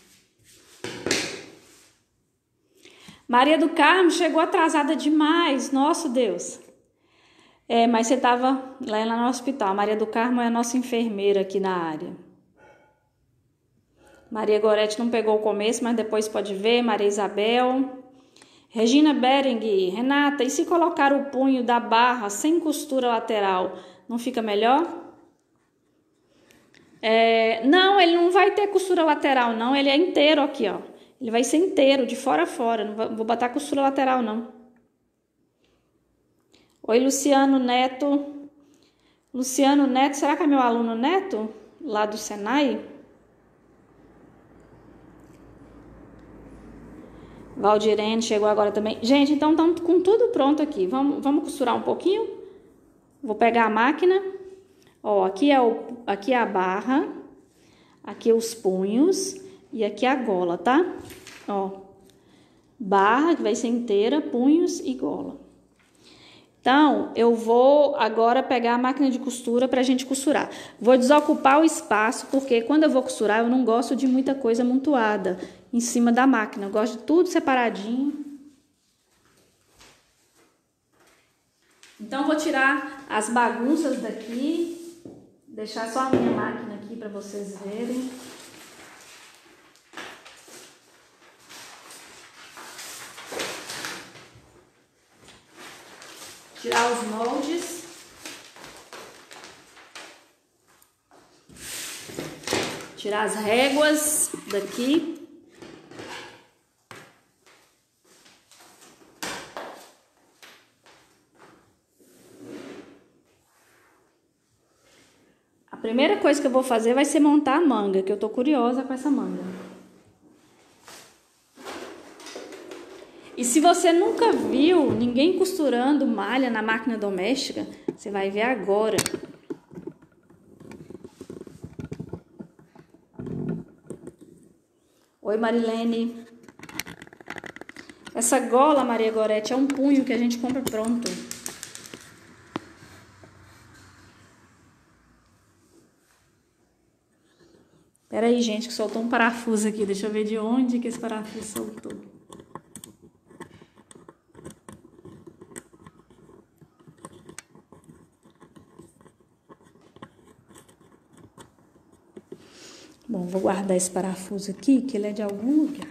Maria do Carmo chegou atrasada demais, nosso Deus. É, mas você estava lá no hospital. Maria do Carmo é a nossa enfermeira aqui na área. Maria Gorete não pegou o começo, mas depois pode ver. Maria Isabel. Regina Bering. Renata, e se colocar o punho da barra sem costura lateral, não fica melhor? É, não, ele não vai ter costura lateral, não. Ele é inteiro aqui, ó. Ele vai ser inteiro, de fora a fora. Não vou botar costura lateral, não. Oi, Luciano Neto. Luciano Neto, será que é meu aluno Neto? Lá do Senai? Valdirene chegou agora também. Gente, então estamos com tudo pronto aqui. Vamos, vamos costurar um pouquinho? Vou pegar a máquina. Ó, aqui é, o, aqui é a barra. Aqui é os punhos. E aqui é a gola, tá? Ó. Barra, que vai ser inteira, punhos e gola. Então, eu vou agora pegar a máquina de costura pra gente costurar. Vou desocupar o espaço, porque quando eu vou costurar, eu não gosto de muita coisa amontoada em cima da máquina. Eu gosto de tudo separadinho. Então, vou tirar as bagunças daqui, deixar só a minha máquina aqui para vocês verem. Tirar os moldes. Tirar as réguas daqui. A primeira coisa que eu vou fazer vai ser montar a manga, que eu tô curiosa com essa manga. E se você nunca viu ninguém costurando malha na máquina doméstica, você vai ver agora. Oi, Marilene. Essa gola, Maria Gorete, é um punho que a gente compra pronto. Pera aí, gente, que soltou um parafuso aqui. Deixa eu ver de onde que esse parafuso soltou. Bom, vou guardar esse parafuso aqui, que ele é de algum lugar.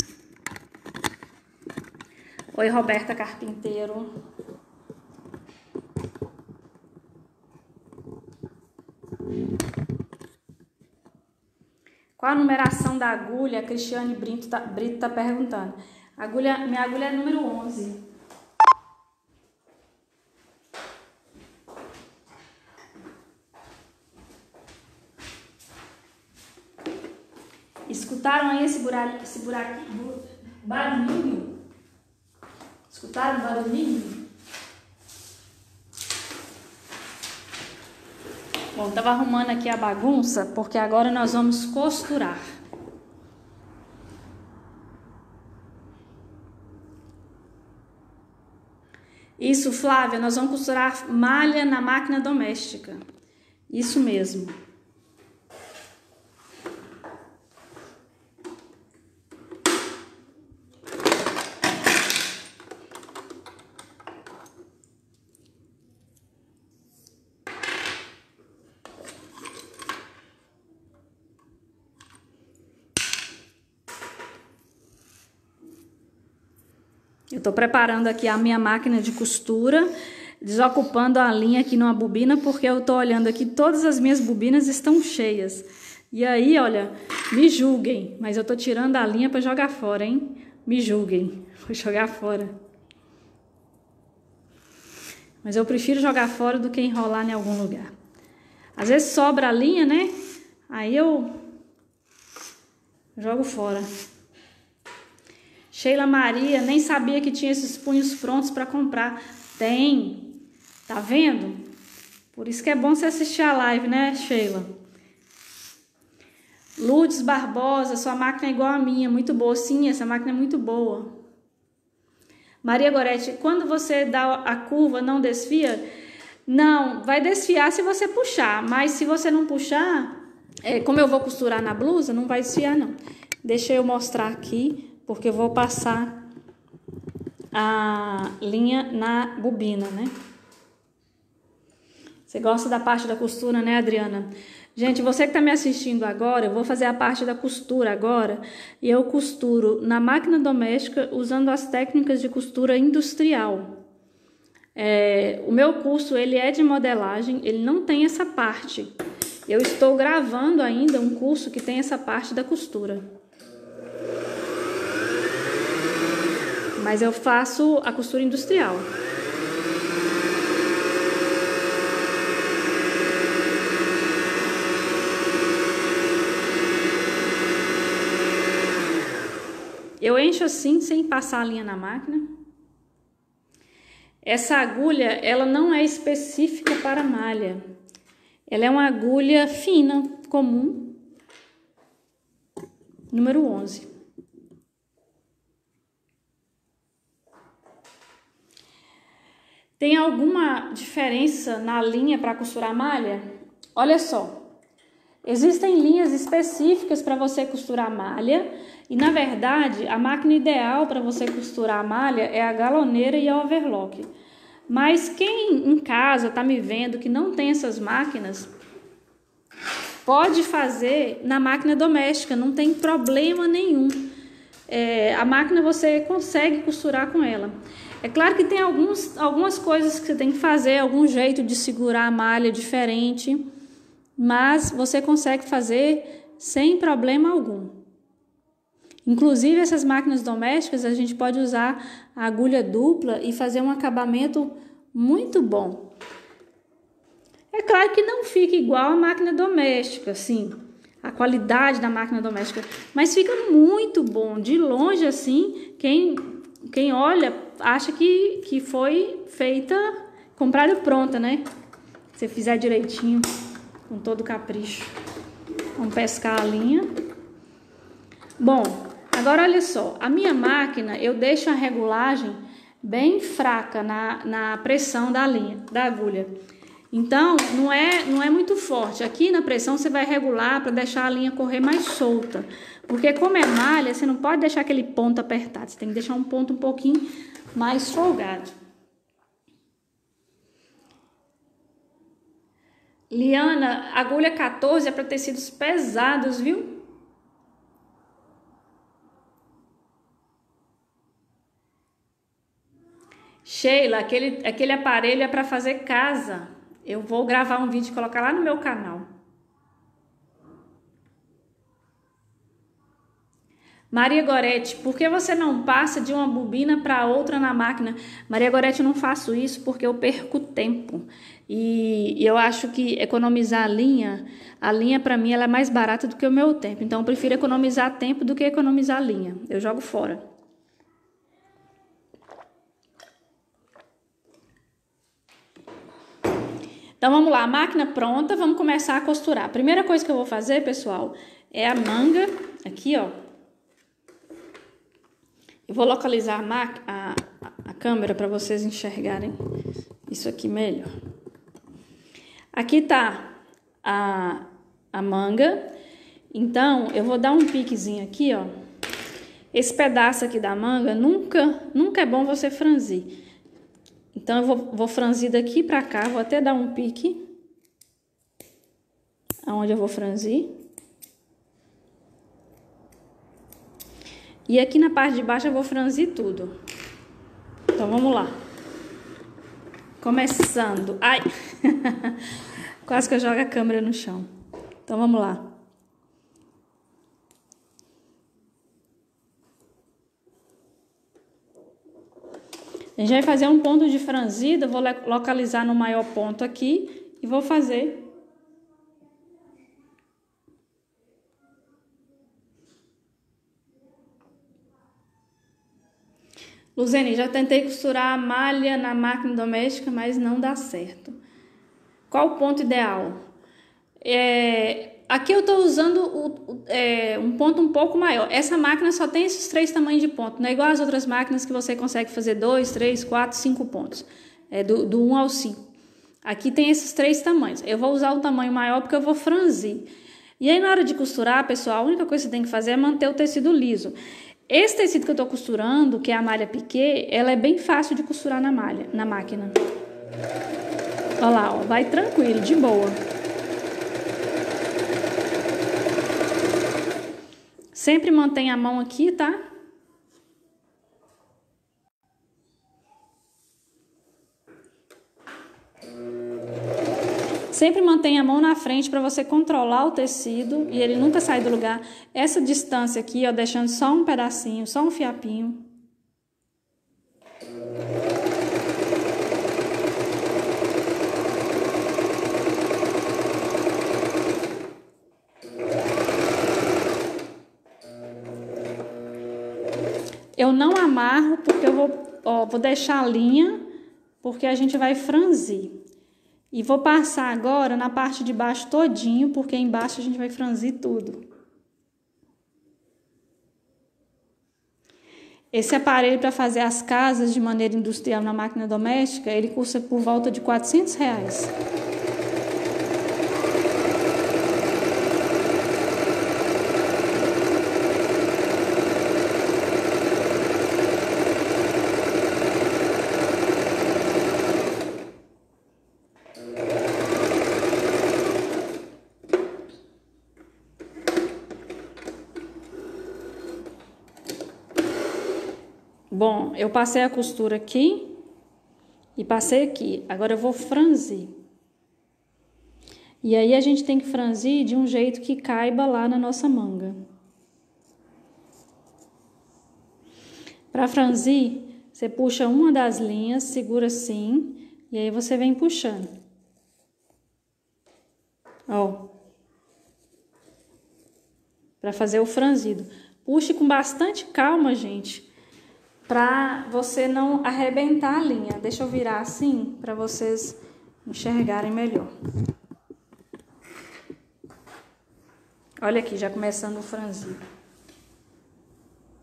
Oi, Roberta Carpinteiro. Qual a numeração da agulha? A Cristiane Brito tá, Brito tá perguntando. Agulha, minha agulha é número onze. Escutaram aí esse buraco, esse buraquinho, barulhinho? Escutaram o barulhinho? Bom, tava arrumando aqui a bagunça, porque agora nós vamos costurar. Isso, Flávia, nós vamos costurar malha na máquina doméstica. Isso mesmo. Eu tô preparando aqui a minha máquina de costura, desocupando a linha aqui numa bobina, porque eu tô olhando aqui, todas as minhas bobinas estão cheias. E aí, olha, me julguem, mas eu tô tirando a linha para jogar fora, hein? Me julguem, vou jogar fora. Mas eu prefiro jogar fora do que enrolar em algum lugar. Às vezes sobra a linha, né? Aí eu jogo fora. Sheila Maria, nem sabia que tinha esses punhos prontos para comprar. Tem, tá vendo? Por isso que é bom você assistir a live, né, Sheila? Lourdes Barbosa, sua máquina é igual a minha, muito boa. Sim, essa máquina é muito boa. Maria Gorete, quando você dá a curva, não desfia? Não, vai desfiar se você puxar, mas se você não puxar, é, como eu vou costurar na blusa, não vai desfiar, não. Deixa eu mostrar aqui. Porque eu vou passar a linha na bobina, né? Você gosta da parte da costura, né, Adriana? Gente, você que tá me assistindo agora, eu vou fazer a parte da costura agora. E eu costuro na máquina doméstica usando as técnicas de costura industrial. É, o meu curso, ele é de modelagem, ele não tem essa parte. Eu estou gravando ainda um curso que tem essa parte da costura. Mas eu faço a costura industrial. Eu encho assim, sem passar a linha na máquina. Essa agulha, ela não é específica para malha. Ela é uma agulha fina, comum, número onze. Tem alguma diferença na linha para costurar a malha? Olha só, existem linhas específicas para você costurar a malha e, na verdade, a máquina ideal para você costurar a malha é a galoneira e a overlock. Mas quem em casa está me vendo que não tem essas máquinas, pode fazer na máquina doméstica, não tem problema nenhum. É, a máquina você consegue costurar com ela. É claro que tem alguns, algumas coisas que você tem que fazer, algum jeito de segurar a malha diferente, mas você consegue fazer sem problema algum. Inclusive, essas máquinas domésticas, a gente pode usar a agulha dupla e fazer um acabamento muito bom. É claro que não fica igual a máquina doméstica, assim, a qualidade da máquina doméstica, mas fica muito bom. De longe, assim, quem, quem olha acha que, que foi feita, comprada pronta, né? Se você fizer direitinho, com todo capricho. Vamos pescar a linha. Bom, Agora, olha só, a minha máquina, eu deixo a regulagem bem fraca na, na pressão da linha, da agulha. Então, não é, não é muito forte. Aqui na pressão você vai regular para deixar a linha correr mais solta. Porque como é malha, você não pode deixar aquele ponto apertado. Você tem que deixar um ponto um pouquinho mais folgado. Liana, agulha quatorze é para tecidos pesados, viu? Sheila, aquele, aquele aparelho é para fazer casa. Eu vou gravar um vídeo e colocar lá no meu canal. Maria Gorete, por que você não passa de uma bobina para outra na máquina? Maria Gorete, eu não faço isso porque eu perco tempo. E eu acho que economizar a linha, a linha para mim ela é mais barata do que o meu tempo. Então eu prefiro economizar tempo do que economizar a linha. Eu jogo fora. Então, vamos lá, a máquina pronta, vamos começar a costurar. A primeira coisa que eu vou fazer, pessoal, é a manga, aqui, ó. Eu vou localizar a, a, a câmera para vocês enxergarem isso aqui melhor. Aqui tá a, a manga, então, eu vou dar um piquezinho aqui, ó. Esse pedaço aqui da manga, nunca, nunca é bom você franzir. Então, eu vou, vou franzir daqui pra cá, vou até dar um pique. Aonde eu vou franzir. E aqui na parte de baixo eu vou franzir tudo. Então, vamos lá. Começando. Ai! Quase que eu jogo a câmera no chão. Então, vamos lá. A gente vai fazer um ponto de franzida, vou localizar no maior ponto aqui e vou fazer. Luzene, já tentei costurar a malha na máquina doméstica, mas não dá certo. Qual o ponto ideal? É, aqui eu estou usando o, o, é, um ponto um pouco maior. Essa máquina só tem esses três tamanhos de ponto. Não é igual às outras máquinas que você consegue fazer dois, três, quatro, cinco pontos. É do, do um ao cinco. Aqui tem esses três tamanhos. Eu vou usar o tamanho maior porque eu vou franzir. E aí na hora de costurar, pessoal, a única coisa que você tem que fazer é manter o tecido liso. Esse tecido que eu estou costurando, que é a malha piquê, ela é bem fácil de costurar na malha, na máquina. Olha lá, ó, vai tranquilo, de boa. Sempre mantenha a mão aqui, tá? Sempre mantenha a mão na frente para você controlar o tecido e ele nunca sai do lugar. Essa distância aqui, ó, deixando só um pedacinho, só um fiapinho. Eu não amarro porque eu vou, ó, vou deixar a linha, porque a gente vai franzir. E vou passar agora na parte de baixo todinho, porque embaixo a gente vai franzir tudo. Esse aparelho para fazer as casas de maneira industrial na máquina doméstica, ele custa por volta de quatrocentos reais. Bom, eu passei a costura aqui e passei aqui. Agora eu vou franzir. E aí a gente tem que franzir de um jeito que caiba lá na nossa manga. Para franzir, você puxa uma das linhas, segura assim, e aí você vem puxando. Ó. Para fazer o franzido. Puxe com bastante calma, gente, para você não arrebentar a linha. Deixa eu virar assim para vocês enxergarem melhor. Olha aqui, já começando o franzido.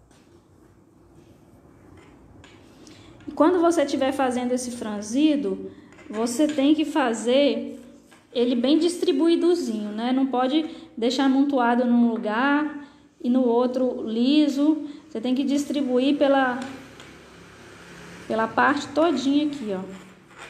quando você estiver fazendo esse franzido, você tem que fazer ele bem distribuídozinho, né? Não pode deixar amontoado num lugar e no outro liso. Você tem que distribuir pela, pela parte todinha aqui, ó.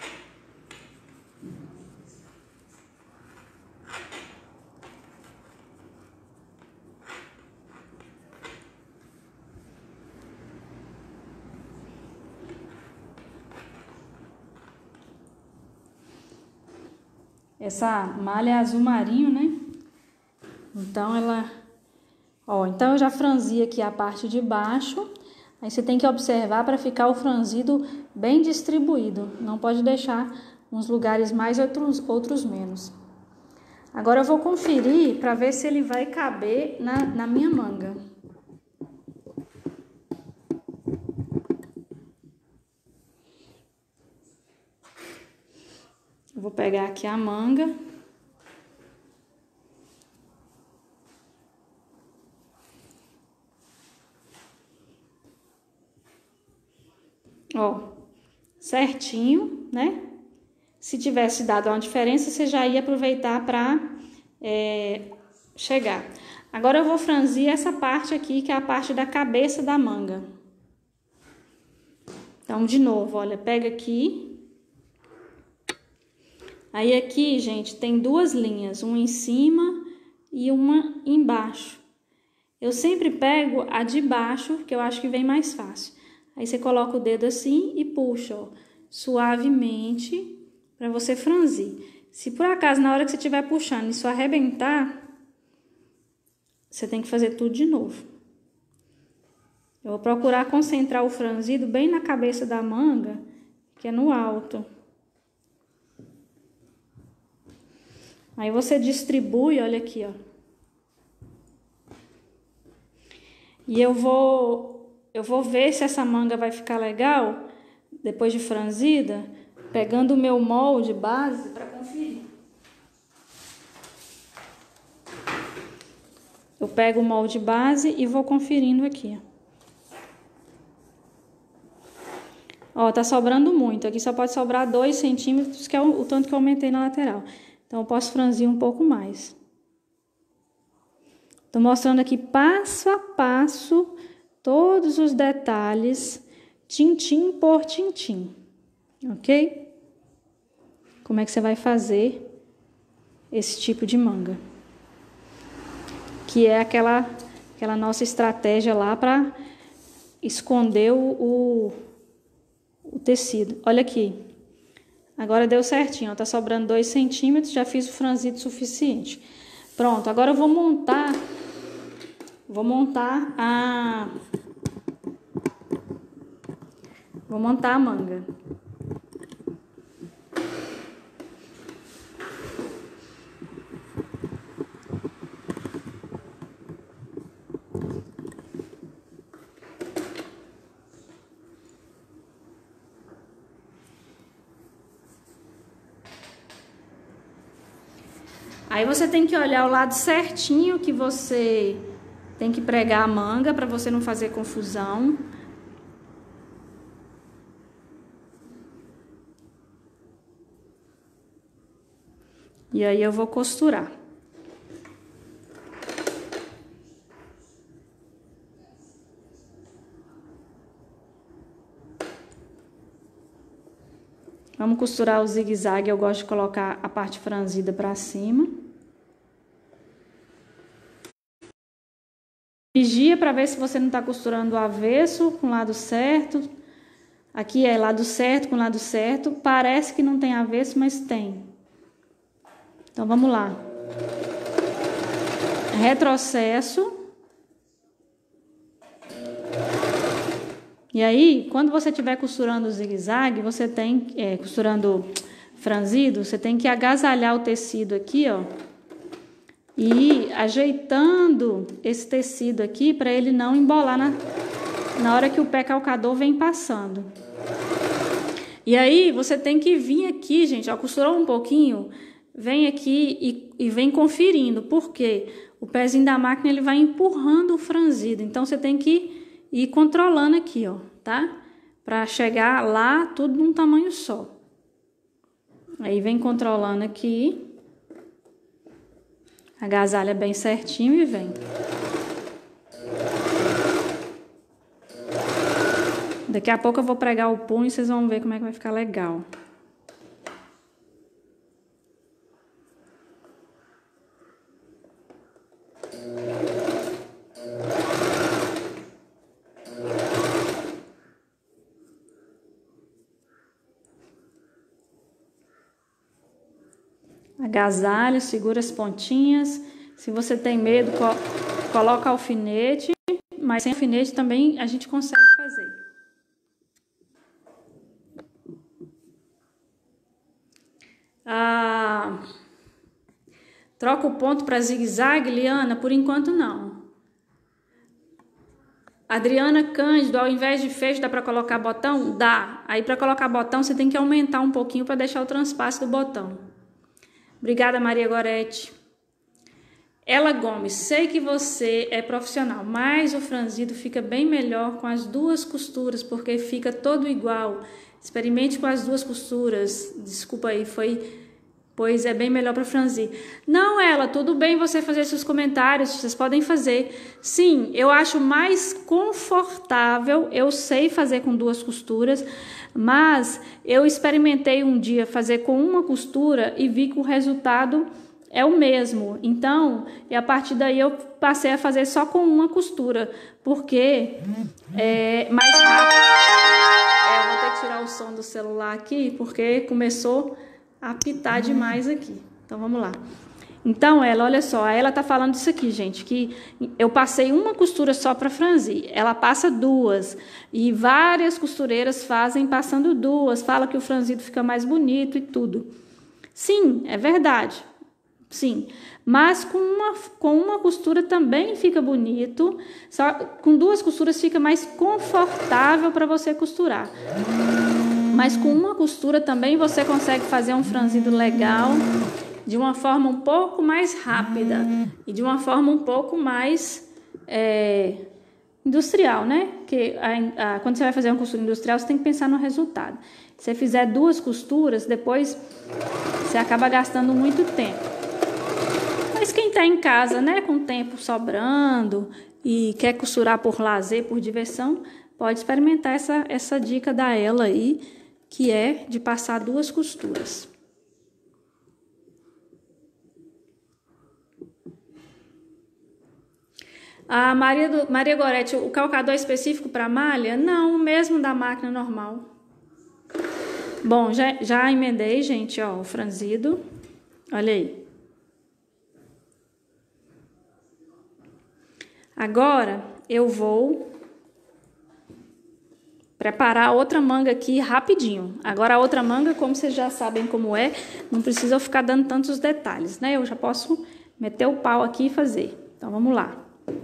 Essa malha é azul marinho, né? Então, ela... Ó, então eu já franzi aqui a parte de baixo. Aí você tem que observar para ficar o franzido bem distribuído. Não pode deixar uns lugares mais, outros, outros menos. Agora eu vou conferir para ver se ele vai caber na, na minha manga. Eu vou pegar aqui a manga. Ó, certinho, né? Se tivesse dado uma diferença, você já ia aproveitar para é, chegar. Agora eu vou franzir essa parte aqui, que é a parte da cabeça da manga. Então, de novo, olha, pega aqui. Aí aqui, gente, tem duas linhas, uma em cima e uma embaixo. Eu sempre pego a de baixo, que eu acho que vem mais fácil. Aí você coloca o dedo assim e puxa, ó, suavemente, para você franzir. Se por acaso, na hora que você estiver puxando, isso arrebentar, você tem que fazer tudo de novo. Eu vou procurar concentrar o franzido bem na cabeça da manga, que é no alto. Aí você distribui, olha aqui, ó. E eu vou, eu vou ver se essa manga vai ficar legal, depois de franzida, pegando o meu molde base para conferir. Eu pego o molde base e vou conferindo aqui, ó. Ó, tá sobrando muito. Aqui só pode sobrar dois centímetros, que é o, o tanto que eu aumentei na lateral. Então, eu posso franzir um pouco mais. Tô mostrando aqui passo a passo todos os detalhes, tintim por tintim, ok? Como é que você vai fazer esse tipo de manga? Que é aquela, aquela nossa estratégia lá para esconder o, o, o tecido. Olha aqui. Agora deu certinho, ó, tá sobrando dois centímetros, já fiz o franzido suficiente. Pronto, agora eu vou montar, vou montar a, vou montar a manga. Aí você tem que olhar o lado certinho que você tem que pregar a manga para você não fazer confusão. E aí eu vou costurar. Vamos costurar o zigue-zague, eu gosto de colocar a parte franzida para cima. Vigia para ver se você não está costurando o avesso com o lado certo. Aqui é lado certo com lado certo. Parece que não tem avesso, mas tem. Então, vamos lá. Retrocesso. E aí, quando você estiver costurando o zigue-zague, você tem, é, costurando franzido, você tem que agasalhar o tecido aqui, ó. E ir ajeitando esse tecido aqui para ele não embolar na, na hora que o pé calcador vem passando. E aí, você tem que vir aqui, gente, ó, costurou um pouquinho, vem aqui e, e vem conferindo. Por quê? O pezinho da máquina, ele vai empurrando o franzido. Então, você tem que ir controlando aqui, ó, tá? para chegar lá tudo num tamanho só. Aí vem controlando aqui. Agasalha bem certinho e vem. Daqui a pouco eu vou pregar o punho e vocês vão ver como é que vai ficar legal. Agasalho, segura as pontinhas. Se você tem medo, co coloca alfinete, mas sem alfinete também a gente consegue fazer. Ah, troca o ponto para zigue-zague, Liana? Por enquanto não. Adriana Cândido, ao invés de fecho, dá para colocar botão? Dá. Aí para colocar botão você tem que aumentar um pouquinho para deixar o transpasse do botão. Obrigada, Maria Gorete. Ela Gomes, sei que você é profissional, mas o franzido fica bem melhor com as duas costuras, porque fica todo igual. Experimente com as duas costuras. Desculpa aí, foi... Pois é bem melhor para franzir. Não, ela, tudo bem você fazer seus comentários, vocês podem fazer. Sim, eu acho mais confortável, eu sei fazer com duas costuras, mas eu experimentei um dia fazer com uma costura e vi que o resultado é o mesmo. Então, e a partir daí eu passei a fazer só com uma costura, porque é mais rápido. É, eu vou ter que tirar o som do celular aqui, porque começou a apitar demais aqui. Então, vamos lá. Então, ela, olha só, ela tá falando isso aqui, gente, que eu passei uma costura só para franzir. Ela passa duas. E várias costureiras fazem passando duas. Fala que o franzido fica mais bonito e tudo. Sim, é verdade. Sim, mas com uma, com uma costura também fica bonito. Só com duas costuras fica mais confortável para você costurar. Mas com uma costura também você consegue fazer um franzido legal, de uma forma um pouco mais rápida e de uma forma um pouco mais é, industrial, né? Porque a, a, quando você vai fazer uma costura industrial, você tem que pensar no resultado. Se você fizer duas costuras, depois você acaba gastando muito tempo. Mas quem está em casa, né, com tempo sobrando e quer costurar por lazer, por diversão, pode experimentar essa, essa dica da ela aí, que é de passar duas costuras. A Maria, do, Maria Gorete, o calcador específico para malha? Não, o mesmo da máquina normal. Bom, já, já emendei, gente, ó, o franzido. Olha aí. Agora, eu vou preparar outra manga aqui rapidinho. Agora, a outra manga, como vocês já sabem como é, não precisa eu ficar dando tantos detalhes, né? Eu já posso meter o pau aqui e fazer. Então, vamos lá.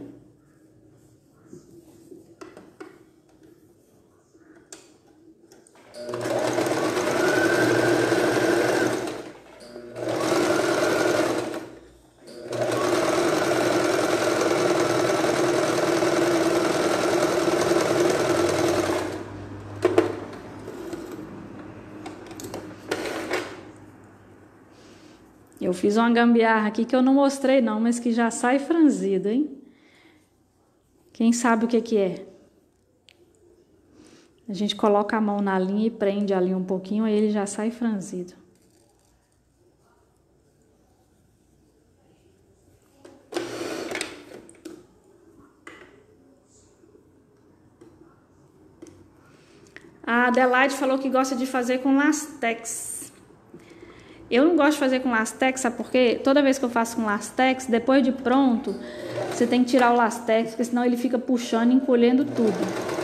Eu fiz uma gambiarra aqui que eu não mostrei não, mas que já sai franzida, hein? Quem sabe o que que é? A gente coloca a mão na linha e prende a linha um pouquinho, aí ele já sai franzido. A Adelaide falou que gosta de fazer com lastex. Eu não gosto de fazer com lastex, sabe por quê? Toda vez que eu faço com lastex, depois de pronto, você tem que tirar o lastex, porque senão ele fica puxando e encolhendo tudo.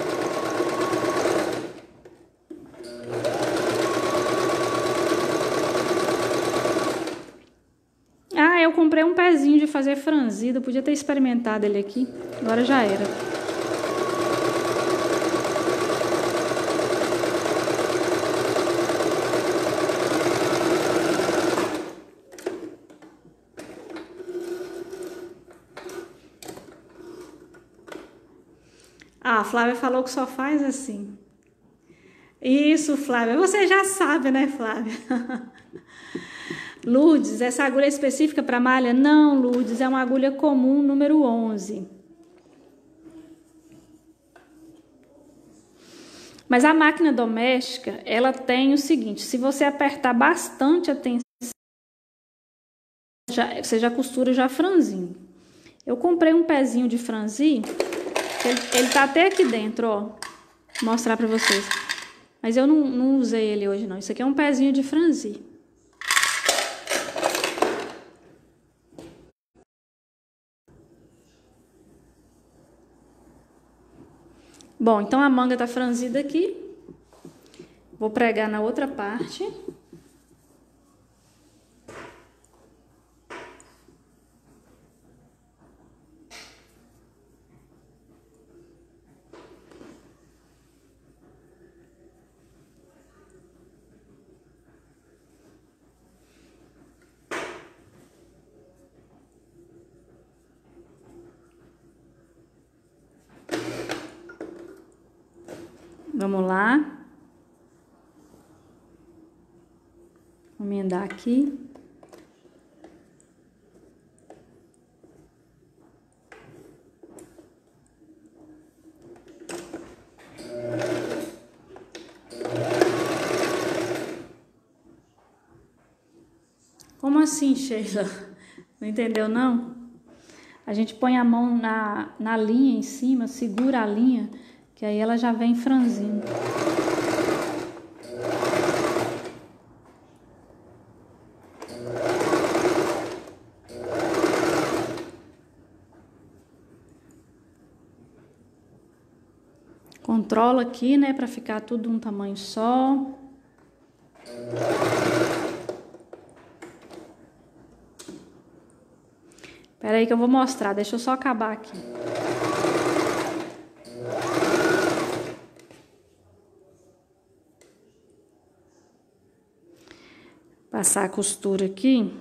Ah, eu comprei um pezinho de fazer franzido, podia ter experimentado ele aqui, agora já era. Ah, a Flávia falou que só faz assim. Isso, Flávia. Você já sabe, né, Flávia? Lourdes, essa agulha é específica para malha? Não, Lourdes, é uma agulha comum, número onze. Mas a máquina doméstica, ela tem o seguinte, se você apertar bastante a tensão, já, você já costura já franzindo. Eu comprei um pezinho de franzir, ele, ele tá até aqui dentro, ó. Vou mostrar para vocês. Mas eu não, não usei ele hoje, não. Isso aqui é um pezinho de franzir. Bom, então a manga tá franzida aqui. Vou pregar na outra parte. Vamos lá. Vou emendar aqui. Como assim, Sheila? Não entendeu, não? A gente põe a mão na, na linha em cima, segura a linha, que aí ela já vem franzindo. Controla aqui, né, para ficar tudo um tamanho só. Espera aí que eu vou mostrar, deixa eu só acabar aqui. Passar a costura aqui.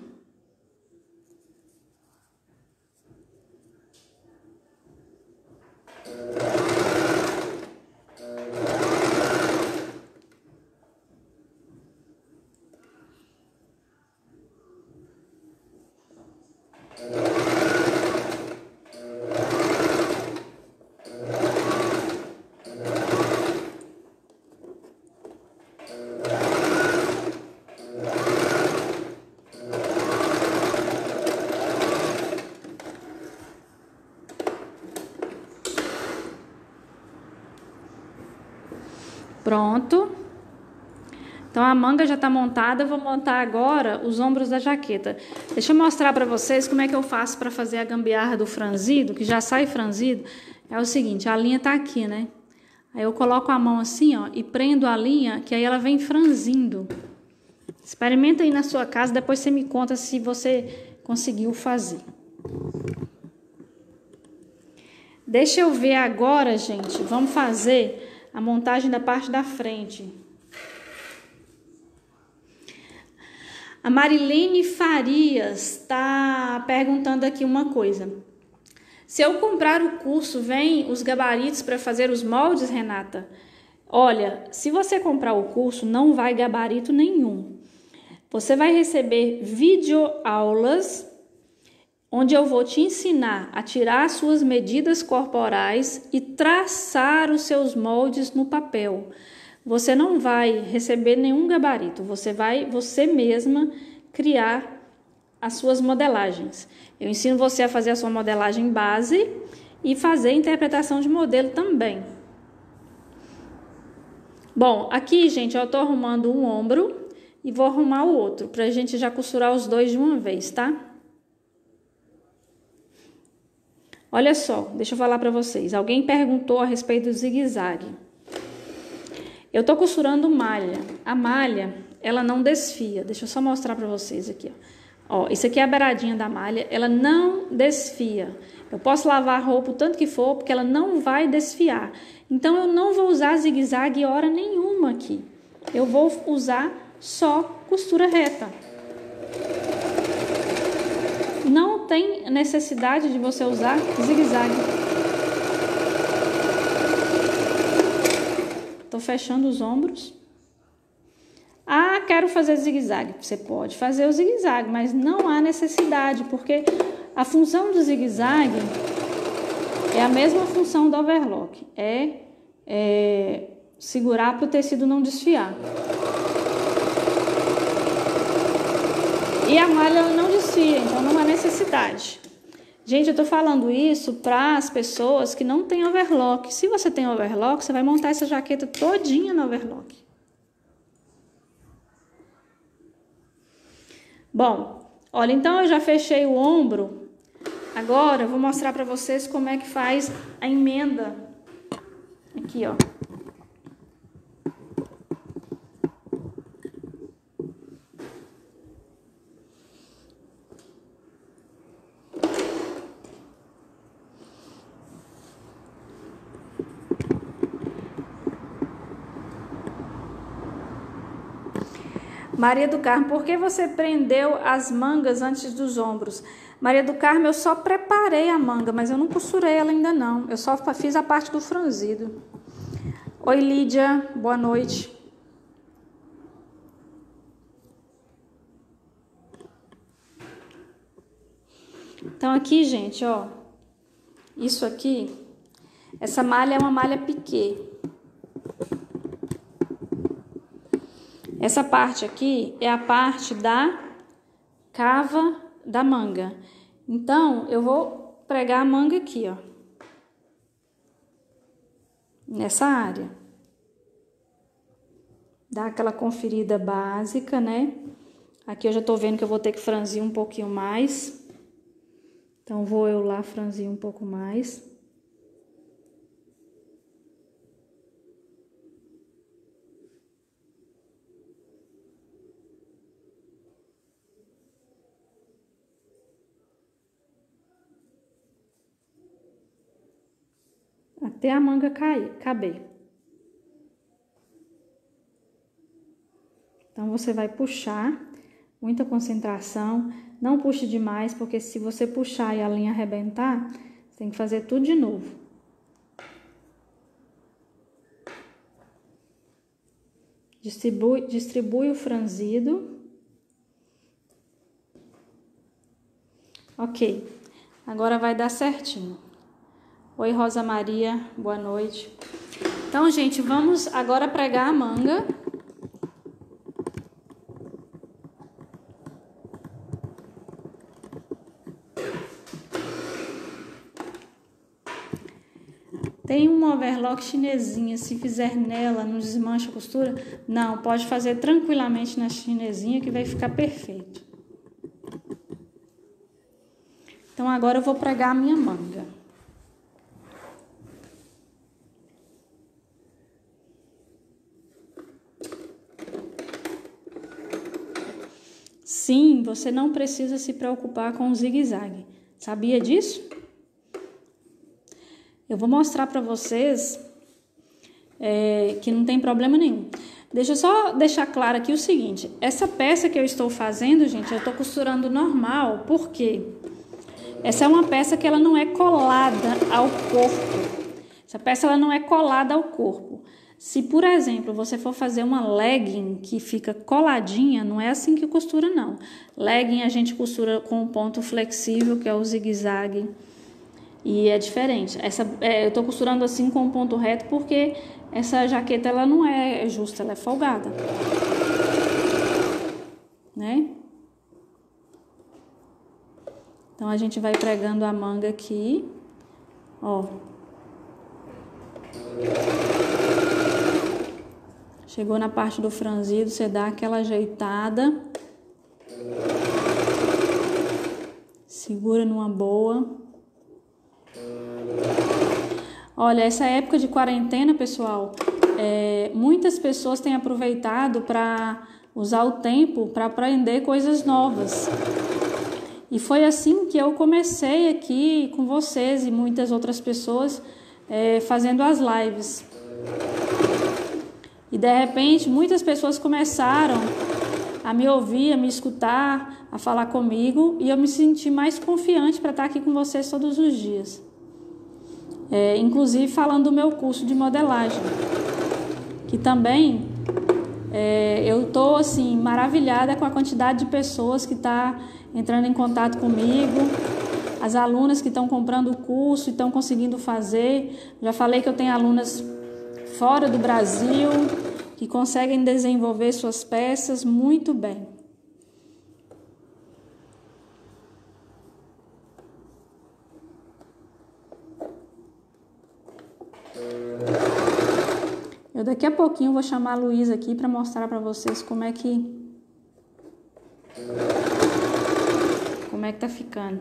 Pronto. Então a manga já tá montada, eu vou montar agora os ombros da jaqueta. Deixa eu mostrar para vocês como é que eu faço para fazer a gambiarra do franzido, que já sai franzido. É o seguinte, a linha tá aqui, né? Aí eu coloco a mão assim, ó, e prendo a linha, que aí ela vem franzindo. Experimenta aí na sua casa, depois você me conta se você conseguiu fazer. Deixa eu ver agora, gente, vamos fazer a montagem da parte da frente. A Marilene Farias está perguntando aqui uma coisa. Se eu comprar o curso, vem os gabaritos para fazer os moldes, Renata? Olha, se você comprar o curso, não vai gabarito nenhum. Você vai receber videoaulas, onde eu vou te ensinar a tirar as suas medidas corporais e traçar os seus moldes no papel. Você não vai receber nenhum gabarito, você vai você mesma criar as suas modelagens. Eu ensino você a fazer a sua modelagem base e fazer a interpretação de modelo também. Bom, aqui, gente, eu tô arrumando um ombro e vou arrumar o outro, pra gente já costurar os dois de uma vez, tá? Olha só, deixa eu falar pra vocês. Alguém perguntou a respeito do zigue-zague. Eu tô costurando malha. A malha, ela não desfia. Deixa eu só mostrar pra vocês aqui, ó. Ó, isso aqui é a beiradinha da malha, ela não desfia. Eu posso lavar a roupa o tanto que for, porque ela não vai desfiar. Então, eu não vou usar zigue-zague hora nenhuma aqui. Eu vou usar só costura reta. Não tem necessidade de você usar zigue-zague. Tô fechando os ombros. Ah, quero fazer zigue-zague. Você pode fazer o zigue-zague, mas não há necessidade, porque a função do zigue-zague é a mesma função do overlock. É, é segurar para o tecido não desfiar. E a malha ela não desfia, então não há necessidade. Gente, eu tô falando isso para as pessoas que não têm overlock. Se você tem overlock, você vai montar essa jaqueta todinha no overlock. Bom, olha, então eu já fechei o ombro. Agora eu vou mostrar para vocês como é que faz a emenda. Aqui, ó. Maria do Carmo, por que você prendeu as mangas antes dos ombros? Maria do Carmo, eu só preparei a manga, mas eu não costurei ela ainda não. Eu só fiz a parte do franzido. Oi, Lídia, boa noite. Então aqui, gente, ó, isso aqui, essa malha é uma malha piquê. Essa parte aqui é a parte da cava da manga. Então, eu vou pregar a manga aqui, ó. Nessa área. Dá aquela conferida básica, né? Aqui eu já tô vendo que eu vou ter que franzir um pouquinho mais. Então, vou eu lá franzir um pouco mais. Até a manga cair, caber. Então, você vai puxar, muita concentração, não puxe demais, porque se você puxar e a linha arrebentar, você tem que fazer tudo de novo. Distribui, distribui o franzido. Ok, agora vai dar certinho. Oi, Rosa Maria, boa noite. Então, gente, vamos agora pregar a manga. Tem uma overlock chinesinha, se fizer nela, não desmancha a costura? Não, pode fazer tranquilamente na chinesinha que vai ficar perfeito. Então, agora eu vou pregar a minha manga. Sim, você não precisa se preocupar com o zigue-zague. Sabia disso? Eu vou mostrar para vocês é, que não tem problema nenhum. Deixa eu só deixar claro aqui o seguinte. Essa peça que eu estou fazendo, gente, eu estou costurando normal, porque essa é uma peça que ela não é colada ao corpo. Essa peça ela não é colada ao corpo. Se, por exemplo, você for fazer uma legging que fica coladinha, não é assim que costura, não. Legging a gente costura com um ponto flexível, que é o zigue-zague, e é diferente. Essa, é, eu tô costurando assim com um ponto reto porque essa jaqueta ela não é justa, ela é folgada. Né? Então, a gente vai pregando a manga aqui, ó. Chegou na parte do franzido, você dá aquela ajeitada. Segura numa boa. Olha, essa época de quarentena, pessoal, é, muitas pessoas têm aproveitado para usar o tempo para aprender coisas novas. E foi assim que eu comecei aqui com vocês e muitas outras pessoas é, fazendo as lives. E de repente, muitas pessoas começaram a me ouvir, a me escutar, a falar comigo, e eu me senti mais confiante para estar aqui com vocês todos os dias. É, inclusive falando do meu curso de modelagem, que também é, eu tô assim maravilhada com a quantidade de pessoas que tá entrando em contato comigo, as alunas que estão comprando o curso e estão conseguindo fazer. Já falei que eu tenho alunas fora do Brasil que conseguem desenvolver suas peças muito bem. Eu daqui a pouquinho vou chamar a Luísa aqui para mostrar para vocês como é que como é que tá ficando.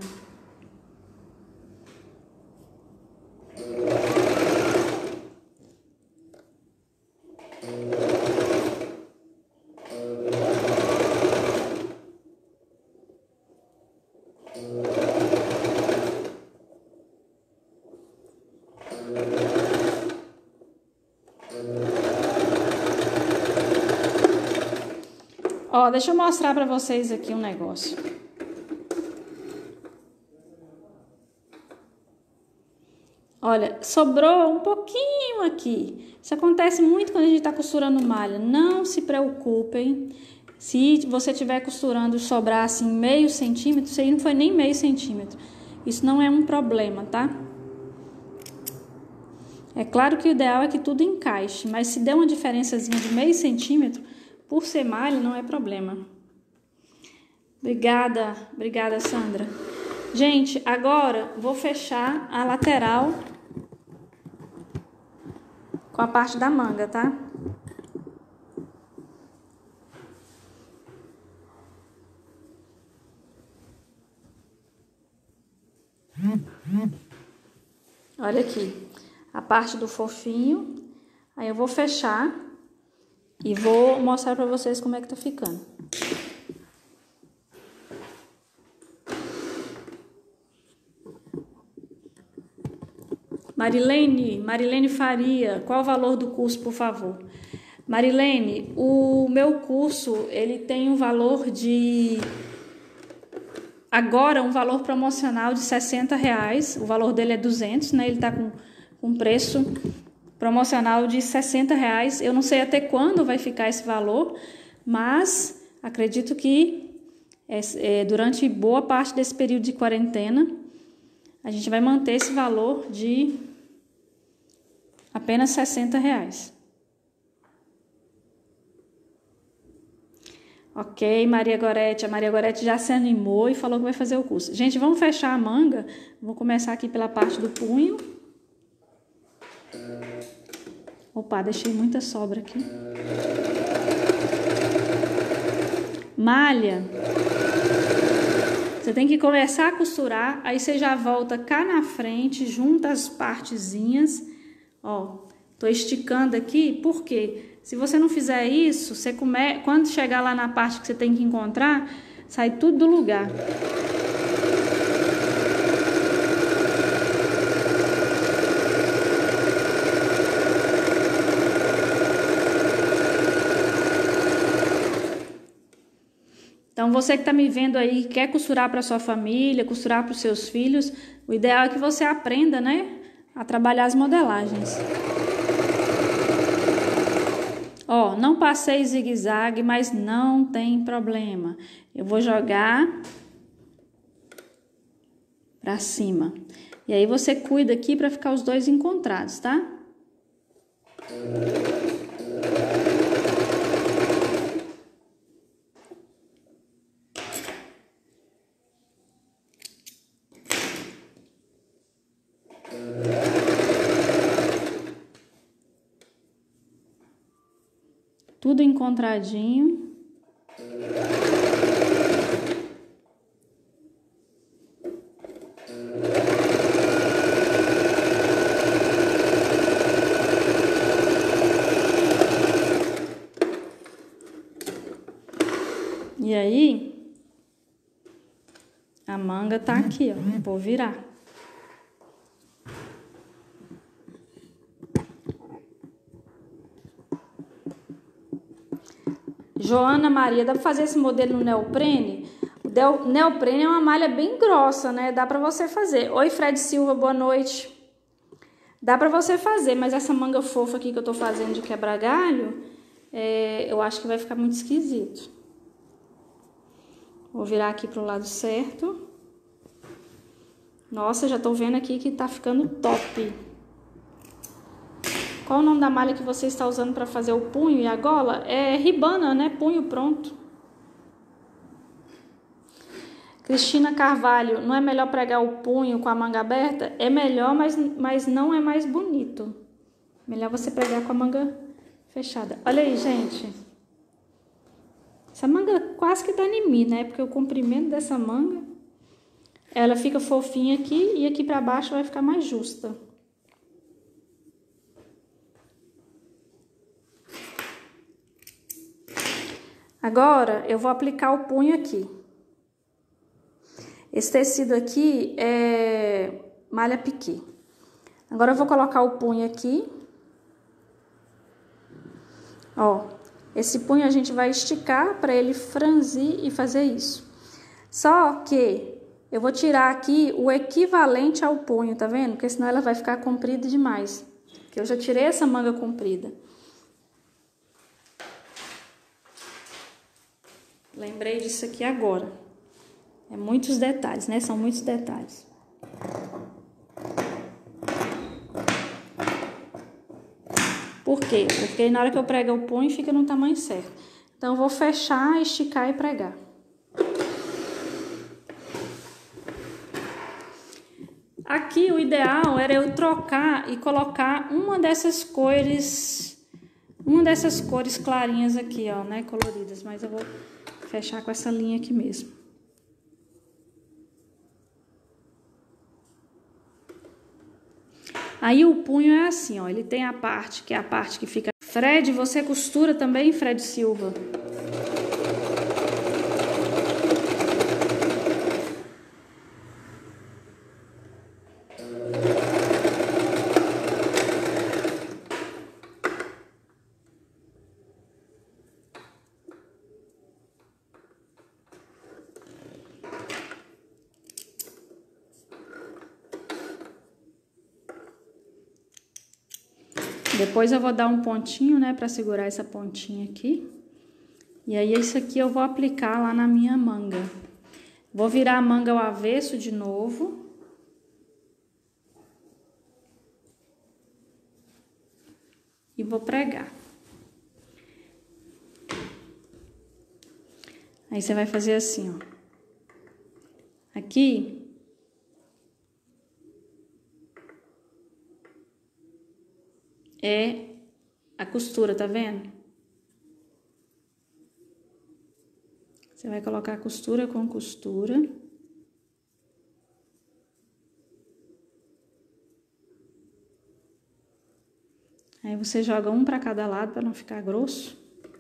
Ó, deixa eu mostrar para vocês aqui um negócio. Olha, sobrou um pouquinho aqui. Isso acontece muito quando a gente está costurando malha. Não se preocupem. Se você estiver costurando e sobrar assim meio centímetro, isso aí não foi nem meio centímetro. Isso não é um problema, tá? É claro que o ideal é que tudo encaixe, mas se der uma diferençazinha de meio centímetro, por ser malha, não é problema. Obrigada, obrigada, Sandra. Gente, agora vou fechar a lateral com a parte da manga, tá? Olha aqui, a parte do fofinho. Aí eu vou fechar e vou mostrar pra vocês como é que tá ficando. Marilene, Marilene Faria, qual o valor do curso, por favor? Marilene, o meu curso, ele tem um valor de... Agora, um valor promocional de sessenta reais. O valor dele é duzentos, né? Ele tá com um preço promocional de sessenta reais. Eu não sei até quando vai ficar esse valor, mas acredito que é, é, durante boa parte desse período de quarentena, a gente vai manter esse valor de apenas sessenta reais. Ok, Maria Gorete. A Maria Gorete já se animou e falou que vai fazer o curso. Gente, vamos fechar a manga. Vou começar aqui pela parte do punho. Opa, deixei muita sobra aqui. Malha. Você tem que começar a costurar, aí você já volta cá na frente, junta as partezinhas. Ó, tô esticando aqui, por quê? Se você não fizer isso, você come... quando chegar lá na parte que você tem que encontrar, sai tudo do lugar. Então, você que está me vendo aí, quer costurar para sua família, costurar para os seus filhos, o ideal é que você aprenda, né, a trabalhar as modelagens. Ó, não passei zigue-zague, mas não tem problema. Eu vou jogar para cima. E aí você cuida aqui para ficar os dois encontrados, tá? Tudo encontradinho. E aí, a manga tá aqui, ó. Vou virar. Joana Maria, dá para fazer esse modelo no neoprene? O neoprene é uma malha bem grossa, né? Dá para você fazer. Oi, Fred Silva, boa noite. Dá pra você fazer, mas essa manga fofa aqui que eu tô fazendo de quebra-galho, é, eu acho que vai ficar muito esquisito. Vou virar aqui pro lado certo. Nossa, já tô vendo aqui que tá ficando top. Qual o nome da malha que você está usando para fazer o punho e a gola? É ribana, né? Punho pronto. Cristina Carvalho, não é melhor pregar o punho com a manga aberta? É melhor, mas, mas não é mais bonito. Melhor você pregar com a manga fechada. Olha aí, gente. Essa manga quase que tá em mim, né? Porque o comprimento dessa manga, ela fica fofinha aqui e aqui pra baixo vai ficar mais justa. Agora, eu vou aplicar o punho aqui. Esse tecido aqui é malha piquê. Agora eu vou colocar o punho aqui. Ó, esse punho a gente vai esticar para ele franzir e fazer isso. Só que eu vou tirar aqui o equivalente ao punho, tá vendo? Porque senão ela vai ficar comprida demais. Porque eu já tirei essa manga comprida. Lembrei disso aqui agora. É muitos detalhes, né? São muitos detalhes. Por quê? Porque na hora que eu prego o punho fica no tamanho certo. Então eu vou fechar, esticar e pregar. Aqui o ideal era eu trocar e colocar uma dessas cores, uma dessas cores clarinhas aqui, ó, né? Coloridas, mas eu vou fechar com essa linha aqui mesmo. Aí o punho é assim, ó, ele tem a parte que é a parte que fica... Fred, você costura também, Fred Silva? Depois eu vou dar um pontinho, né, pra segurar essa pontinha aqui. E aí, isso aqui eu vou aplicar lá na minha manga. Vou virar a manga ao avesso de novo. E vou pregar. Aí, você vai fazer assim, ó. Aqui... é a costura, tá vendo? Você vai colocar costura com costura. Aí você joga um para cada lado para não ficar grosso.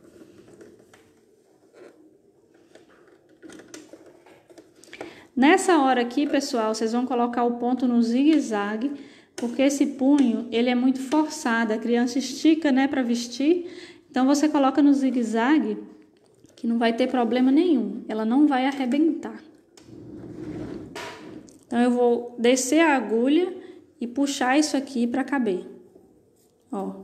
Nessa hora aqui, pessoal, vocês vão colocar o ponto no zigue-zague, porque esse punho, ele é muito forçado, a criança estica, né, para vestir. Então, você coloca no zigue-zague, que não vai ter problema nenhum, ela não vai arrebentar. Então, eu vou descer a agulha e puxar isso aqui para caber. Ó.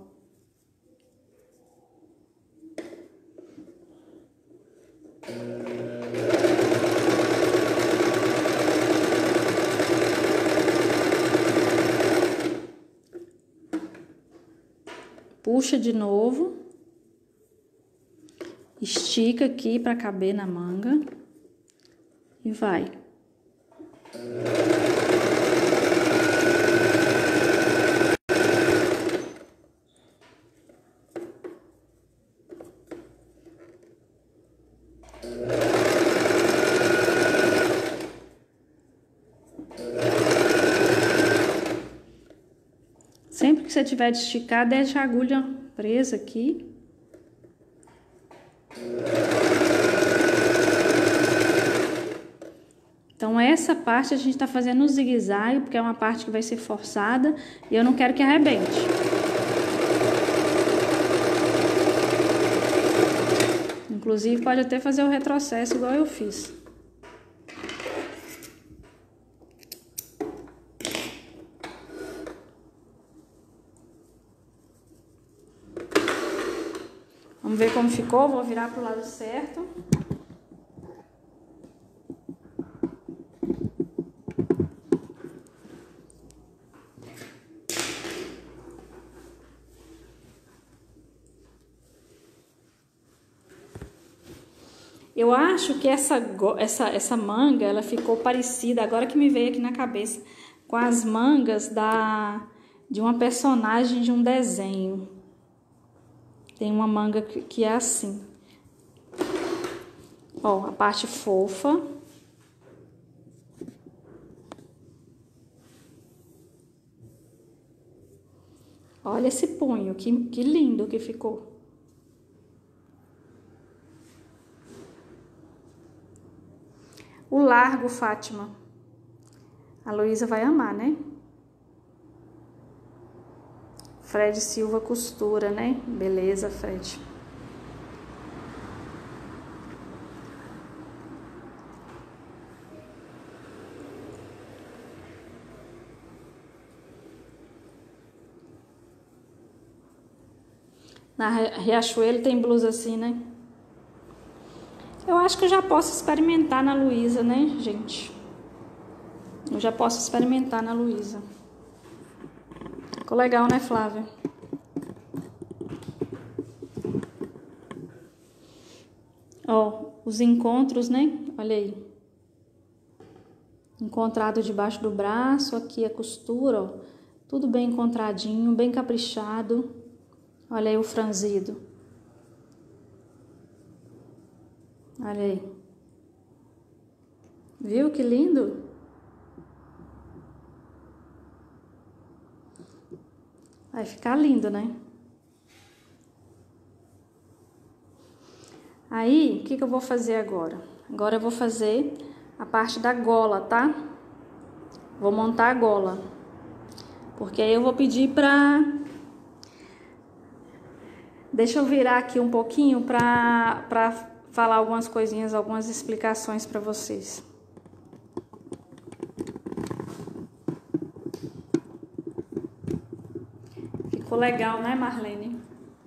Puxa de novo, estica aqui para caber na manga e vai. Sempre que você tiver de esticar, deixa a agulha presa aqui. Então, essa parte a gente tá fazendo no zigue-zague, porque é uma parte que vai ser forçada e eu não quero que arrebente. Inclusive, pode até fazer o retrocesso igual eu fiz. Vamos ver como ficou. Vou virar pro lado certo. Eu acho que essa, essa, essa manga, ela ficou parecida, agora que me veio aqui na cabeça, com as mangas da, de uma personagem de um desenho. Tem uma manga que, que é assim. Ó, a parte fofa. Olha esse punho, que, que lindo que ficou. O largo, Fátima. A Luísa vai amar, né? Fred Silva costura, né? Beleza, Fred. Na Riachuelo tem blusa assim, né? Eu acho que eu já posso experimentar na Luísa, né, gente? Eu já posso experimentar na Luísa. Ficou legal, né, Flávia? Ó, os encontros, né? Olha aí. Encontrado debaixo do braço, aqui a costura, ó. Tudo bem encontradinho, bem caprichado. Olha aí o franzido. Olha aí. Viu que lindo? Vai ficar lindo, né? Aí, o que que eu vou fazer agora? Agora eu vou fazer a parte da gola, tá? Vou montar a gola. Porque aí eu vou pedir pra... Deixa eu virar aqui um pouquinho pra... pra falar algumas coisinhas, algumas explicações para vocês. Ficou legal, né, Marlene?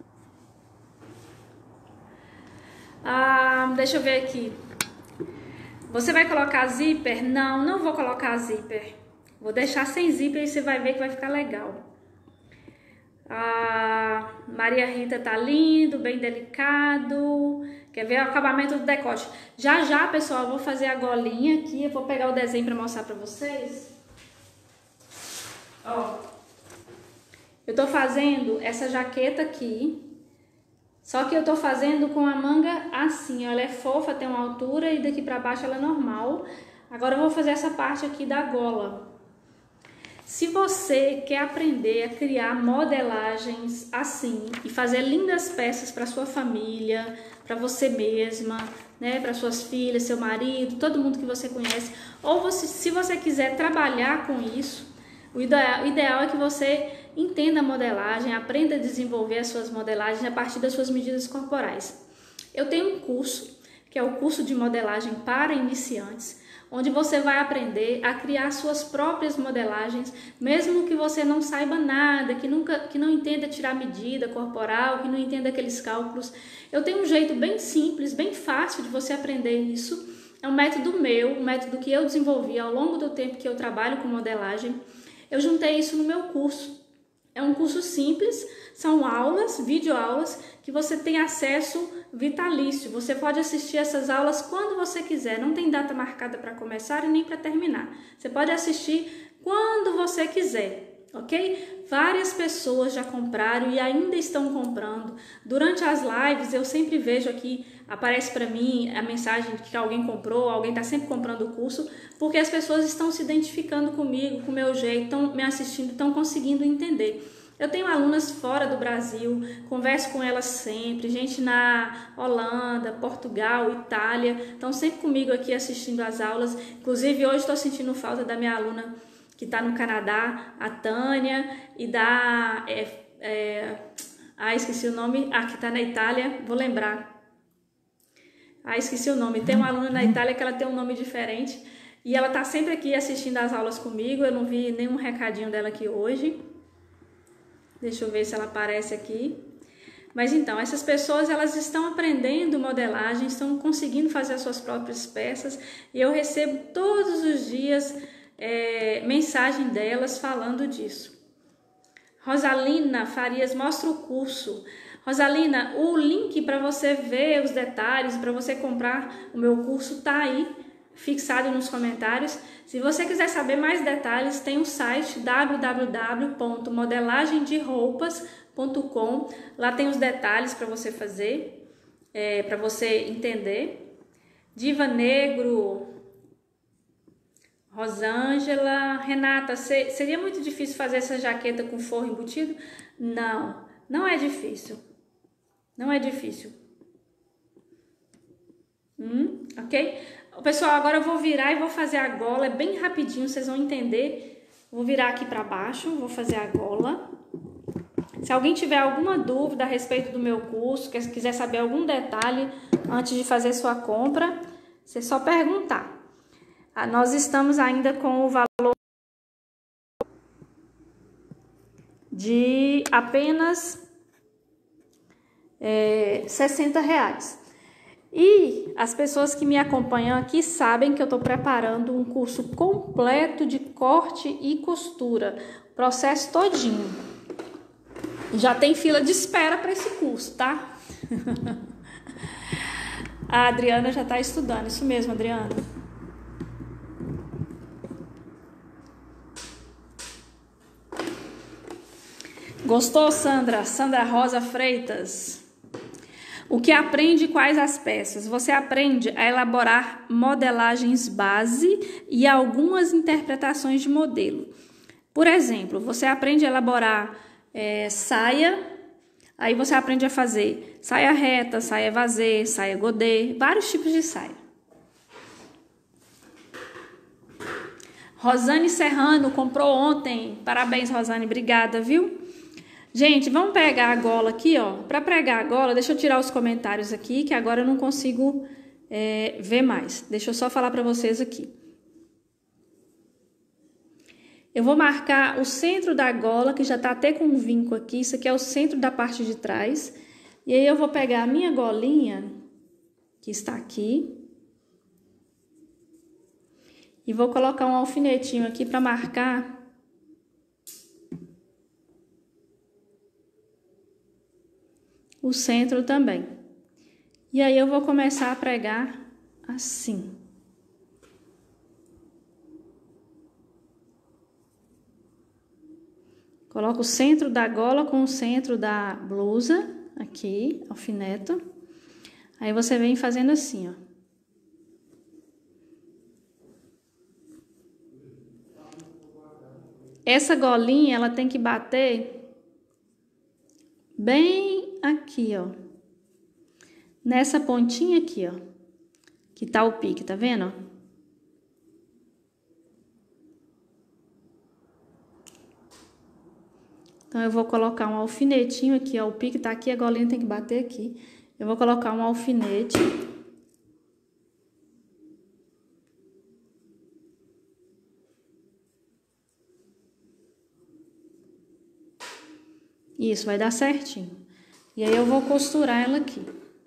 Ah, deixa eu ver aqui. Você vai colocar zíper? Não, não vou colocar zíper. Vou deixar sem zíper e você vai ver que vai ficar legal. A Maria Rita tá lindo, bem delicado. Quer ver o acabamento do decote? Já já, pessoal, eu vou fazer a golinha aqui. Eu vou pegar o desenho para mostrar para vocês. Ó, eu tô fazendo essa jaqueta aqui. Só que eu tô fazendo com a manga assim. Ela é fofa, tem uma altura e daqui para baixo ela é normal. Agora eu vou fazer essa parte aqui da gola. Se você quer aprender a criar modelagens assim e fazer lindas peças para sua família, para você mesma, né, para suas filhas, seu marido, todo mundo que você conhece, ou você, se você quiser trabalhar com isso, o ideal, o ideal é que você entenda a modelagem, aprenda a desenvolver as suas modelagens a partir das suas medidas corporais. Eu tenho um curso, que é o curso de modelagem para iniciantes, onde você vai aprender a criar suas próprias modelagens, mesmo que você não saiba nada, que nunca, que não entenda tirar medida corporal, que não entenda aqueles cálculos. Eu tenho um jeito bem simples, bem fácil de você aprender isso. É um método meu, um método que eu desenvolvi ao longo do tempo que eu trabalho com modelagem. Eu juntei isso no meu curso. É um curso simples, são aulas, videoaulas, que você tem acesso vitalício. Você pode assistir essas aulas quando você quiser, não tem data marcada para começar e nem para terminar. Você pode assistir quando você quiser, ok? Várias pessoas já compraram e ainda estão comprando. Durante as lives eu sempre vejo aqui, aparece para mim a mensagem de que alguém comprou, alguém está sempre comprando o curso, porque as pessoas estão se identificando comigo, com o meu jeito, estão me assistindo, estão conseguindo entender. Eu tenho alunas fora do Brasil, converso com elas sempre, gente na Holanda, Portugal, Itália, estão sempre comigo aqui assistindo as aulas. Inclusive hoje estou sentindo falta da minha aluna que está no Canadá, a Tânia, e da... É, é, ah, esqueci o nome, ah, que está na Itália, vou lembrar. Ah, esqueci o nome. Tem uma aluna na Itália que ela tem um nome diferente e ela está sempre aqui assistindo as aulas comigo. Eu não vi nenhum recadinho dela aqui hoje. Deixa eu ver se ela aparece aqui. Mas então, essas pessoas, elas estão aprendendo modelagem, estão conseguindo fazer as suas próprias peças, e eu recebo todos os dias é, mensagem delas falando disso. Rosalina Farias, mostra o curso. Rosalina, o link para você ver os detalhes, para você comprar o meu curso, tá aí, fixado nos comentários. Se você quiser saber mais detalhes, tem o site w w w ponto modelagem de roupas ponto com. Lá tem os detalhes para você fazer, é, para você entender. Diva Negro, Rosângela, Renata, seria muito difícil fazer essa jaqueta com forro embutido? Não, não é difícil. Não é difícil. Hum, ok? Pessoal, agora eu vou virar e vou fazer a gola, é bem rapidinho, vocês vão entender. Vou virar aqui para baixo, vou fazer a gola. Se alguém tiver alguma dúvida a respeito do meu curso, quiser saber algum detalhe antes de fazer sua compra, você só perguntar. Ah, nós estamos ainda com o valor de apenas é, sessenta reais. E as pessoas que me acompanham aqui sabem que eu estou preparando um curso completo de corte e costura, processo todinho. Já tem fila de espera para esse curso, tá? A Adriana já está estudando, isso mesmo, Adriana. Gostou, Sandra? Sandra Rosa Freitas. O que aprende quais as peças? Você aprende a elaborar modelagens base e algumas interpretações de modelo. Por exemplo, você aprende a elaborar é, saia, aí você aprende a fazer saia reta, saia vazê, saia godê, vários tipos de saia. Rosane Serrano comprou ontem. Parabéns, Rosane, obrigada, viu? Gente, vamos pegar a gola aqui, ó. Para pregar a gola, deixa eu tirar os comentários aqui, que agora eu não consigo é, ver mais. Deixa eu só falar para vocês aqui. Eu vou marcar o centro da gola, que já tá até com um vinco aqui. Isso aqui é o centro da parte de trás. E aí eu vou pegar a minha golinha, que está aqui. E vou colocar um alfinetinho aqui para marcar o centro também. E aí eu vou começar a pregar assim. Coloco o centro da gola com o centro da blusa, aqui, alfineto. Aí você vem fazendo assim, ó. Essa golinha, ela tem que bater bem aqui, ó. Nessa pontinha aqui, ó. Que tá o pique, tá vendo? Então, eu vou colocar um alfinetinho aqui, ó. O pique tá aqui, a golinha tem que bater aqui. Eu vou colocar um alfinete. Isso, vai dar certinho. E aí eu vou costurar ela aqui.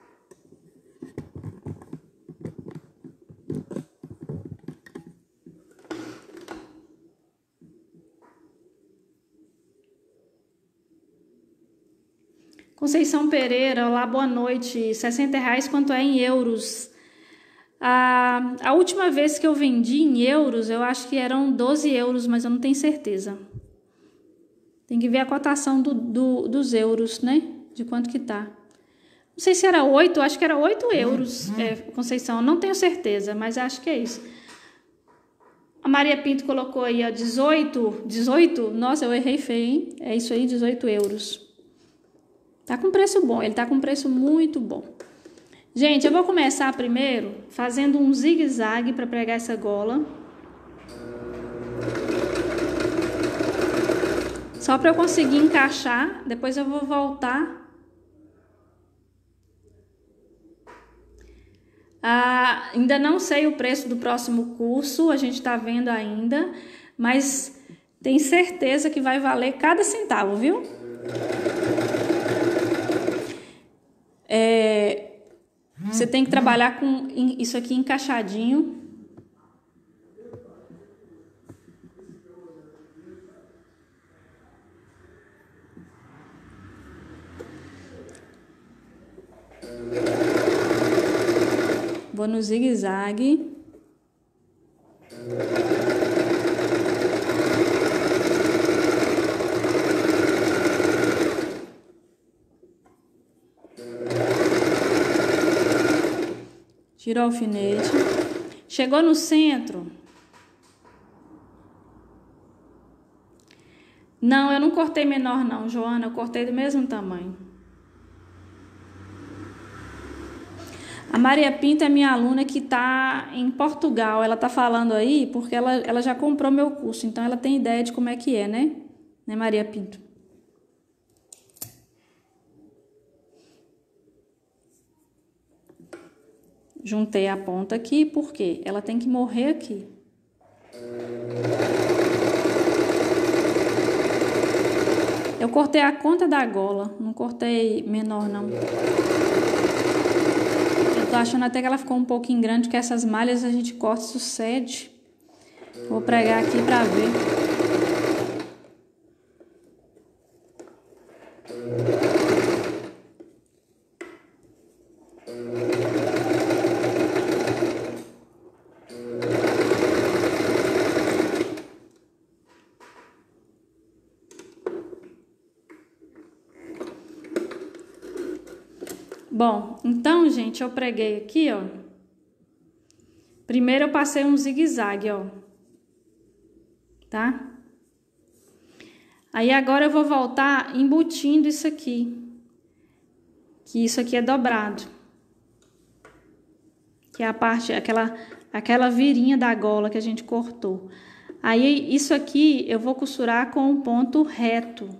Conceição Pereira, olá, boa noite. sessenta reais, quanto é em euros? A, a última vez que eu vendi em euros, eu acho que eram doze euros, mas eu não tenho certeza. Tem que ver a cotação do, do, dos euros, né? De quanto que tá. Não sei se era oito, acho que era oito euros, hum, hum. É, Conceição. Não tenho certeza, mas acho que é isso. A Maria Pinto colocou aí, ó, dezoito. dezoito? Nossa, eu errei feio, hein? É isso aí, dezoito euros. Tá com preço bom, ele tá com preço muito bom. Gente, eu vou começar primeiro fazendo um zigue-zague para pregar essa gola. Só para eu conseguir encaixar, depois eu vou voltar. Ah, ainda não sei o preço do próximo curso, a gente tá vendo ainda, mas tenho certeza que vai valer cada centavo, viu? É, você tem que trabalhar com isso aqui encaixadinho. Vou no zigue-zague. Tira o alfinete. Chegou no centro. Não, eu não cortei menor não, Joana. Eu cortei do mesmo tamanho. A Maria Pinto é minha aluna que está em Portugal. Ela está falando aí porque ela, ela já comprou meu curso. Então, ela tem ideia de como é que é, né? Né, Maria Pinto? Juntei a ponta aqui, porque ela tem que morrer aqui. Eu cortei a conta da gola, não cortei menor, não. Eu tô achando até que ela ficou um pouquinho grande, que essas malhas a gente corta, sucede. Vou pregar aqui pra ver. Bom, então, gente, eu preguei aqui, ó. Primeiro eu passei um zigue-zague, ó. Tá? Aí agora eu vou voltar embutindo isso aqui. Que isso aqui é dobrado. Que é a parte, aquela, aquela virinha da gola que a gente cortou. Aí isso aqui eu vou costurar com um ponto reto.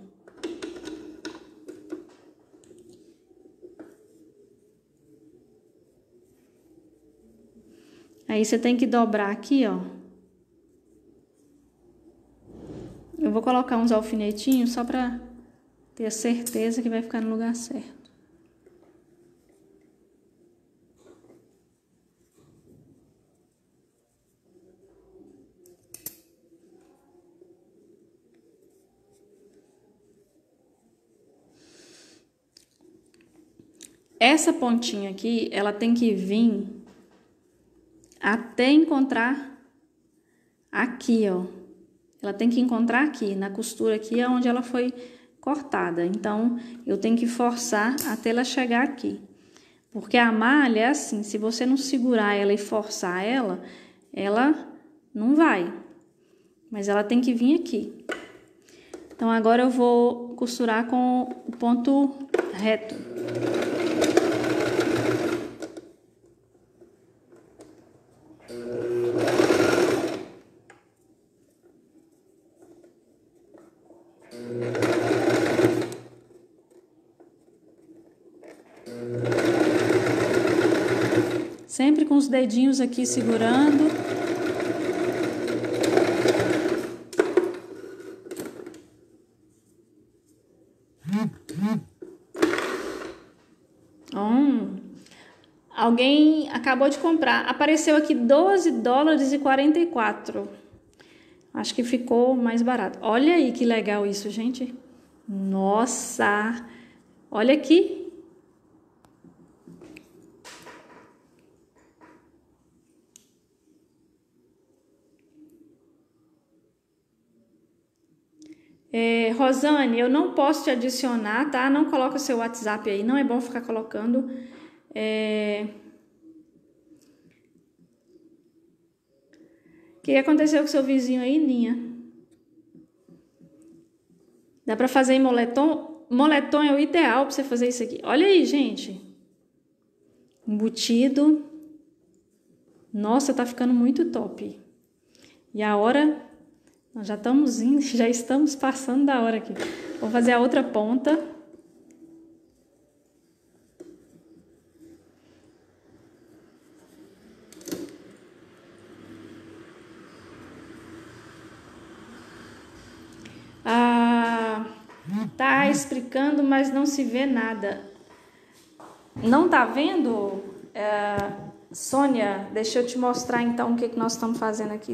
Aí você tem que dobrar aqui, ó. Eu vou colocar uns alfinetinhos só pra ter certeza que vai ficar no lugar certo. Essa pontinha aqui, ela tem que vir até encontrar aqui, ó. Ela tem que encontrar aqui, na costura aqui, é onde ela foi cortada. Então, eu tenho que forçar até ela chegar aqui. Porque a malha é assim, se você não segurar ela e forçar ela, ela não vai. Mas ela tem que vir aqui. Então, agora eu vou costurar com o ponto reto. Sempre com os dedinhos aqui segurando. Hum. Alguém acabou de comprar. Apareceu aqui doze dólares e quarenta e quatro. Acho que ficou mais barato. Olha aí que legal isso, gente. Nossa! Olha aqui. É, Rosane, eu não posso te adicionar, tá? Não coloca seu WhatsApp aí, não é bom ficar colocando. É... O que aconteceu com seu vizinho aí, Ninha? Dá pra fazer em moletom? Moletom é o ideal pra você fazer isso aqui. Olha aí, gente. Embutido. Nossa, tá ficando muito top. E a hora... Nós já estamos indo, já estamos passando da hora aqui. Vou fazer a outra ponta. Ah, tá explicando, mas não se vê nada. Não tá vendo? É, Sônia, deixa eu te mostrar então o que, que nós estamos fazendo aqui.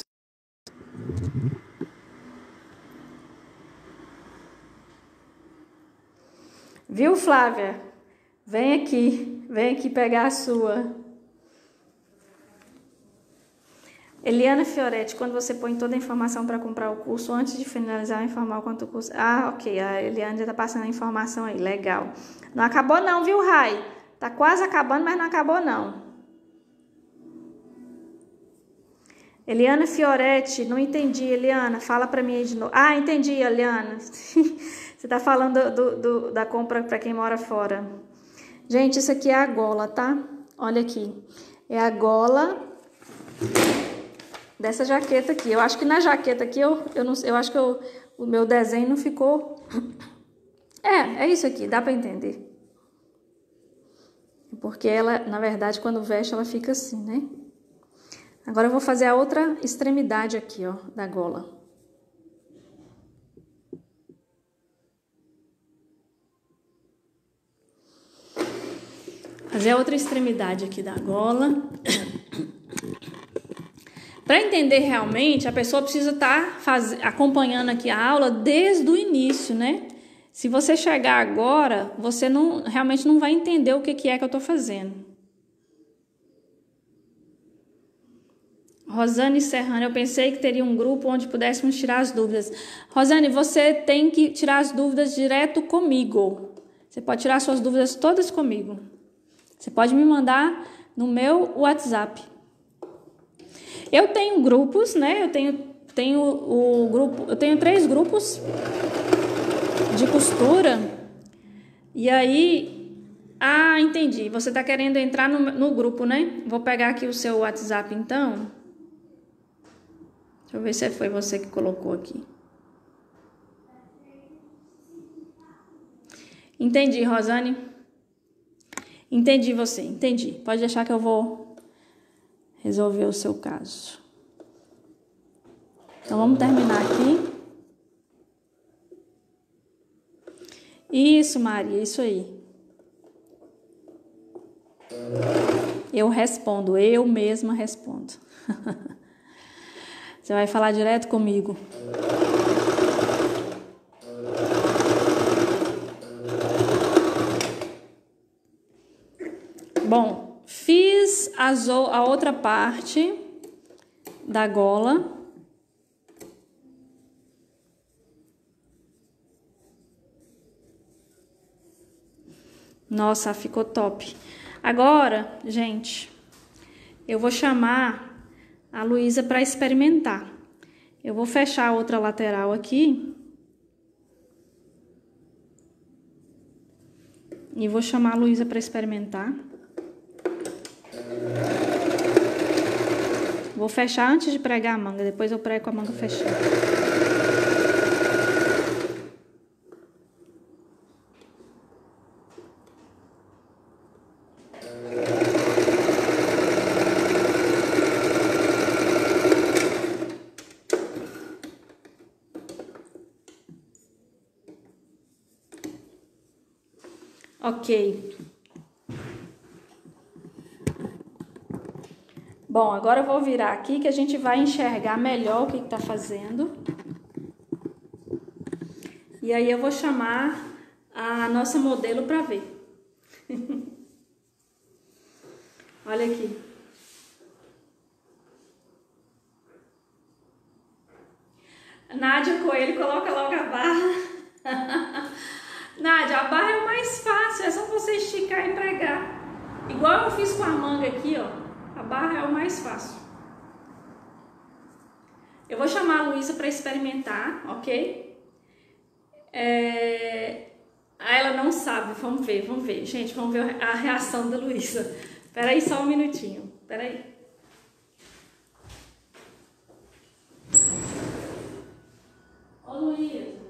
Viu, Flávia? Vem aqui, vem aqui pegar a sua. Eliana Fioretti, quando você põe toda a informação para comprar o curso, antes de finalizar, informar o quanto o curso... Ah, ok, a Eliana já tá passando a informação aí, legal. Não acabou não, viu, Rai? Tá quase acabando, mas não acabou não. Eliana Fioretti, não entendi, Eliana, fala para mim aí de novo. Ah, entendi, Eliana. Você tá falando do, do, da compra para quem mora fora. Gente, isso aqui é a gola, tá? Olha aqui. É a gola dessa jaqueta aqui. Eu acho que na jaqueta aqui, eu, eu, não, eu acho que eu, o meu desenho não ficou... É, é isso aqui, dá para entender. Porque ela, na verdade, quando veste, ela fica assim, né? Agora eu vou fazer a outra extremidade aqui, ó, da gola. Fazer a outra extremidade aqui da gola. Para entender realmente, a pessoa precisa estar faz... acompanhando aqui a aula desde o início, né? Se você chegar agora, você não, realmente não vai entender o que, que é que eu tô fazendo. Rosane Serrano, eu pensei que teria um grupo onde pudéssemos tirar as dúvidas. Rosane, você tem que tirar as dúvidas direto comigo. Você pode tirar suas dúvidas todas comigo. Você pode me mandar no meu WhatsApp. Eu tenho grupos, né? Eu tenho, tenho o grupo, eu tenho três grupos de costura. E aí, ah, entendi. Você tá querendo entrar no, no grupo, né? Vou pegar aqui o seu WhatsApp, então. Deixa eu ver se foi você que colocou aqui. Entendi, Rosane. Entendi você, entendi. Pode deixar que eu vou resolver o seu caso. Então, vamos terminar aqui. Isso, Maria, isso aí. Eu respondo, eu mesma respondo. Você vai falar direto comigo. Bom, fiz as, a outra parte da gola. Nossa, ficou top. Agora, gente, eu vou chamar a Luísa para experimentar. Eu vou fechar a outra lateral aqui. E vou chamar a Luísa para experimentar. Vou fechar antes de pregar a manga, depois eu prego com a manga fechada. Ok. Bom, agora eu vou virar aqui que a gente vai enxergar melhor o que está fazendo. E aí eu vou chamar a nossa modelo para ver. Olha aqui. Nádia Coelho, coloca logo a barra. Nádia, a barra é o mais fácil, é só você esticar e pregar. Igual eu fiz com a manga aqui, ó. A barra é o mais fácil. Eu vou chamar a Luísa para experimentar, ok? É... Ah, ela não sabe, vamos ver, vamos ver. Gente, vamos ver a reação da Luísa. Espera aí só um minutinho, espera aí. Ô, Luísa.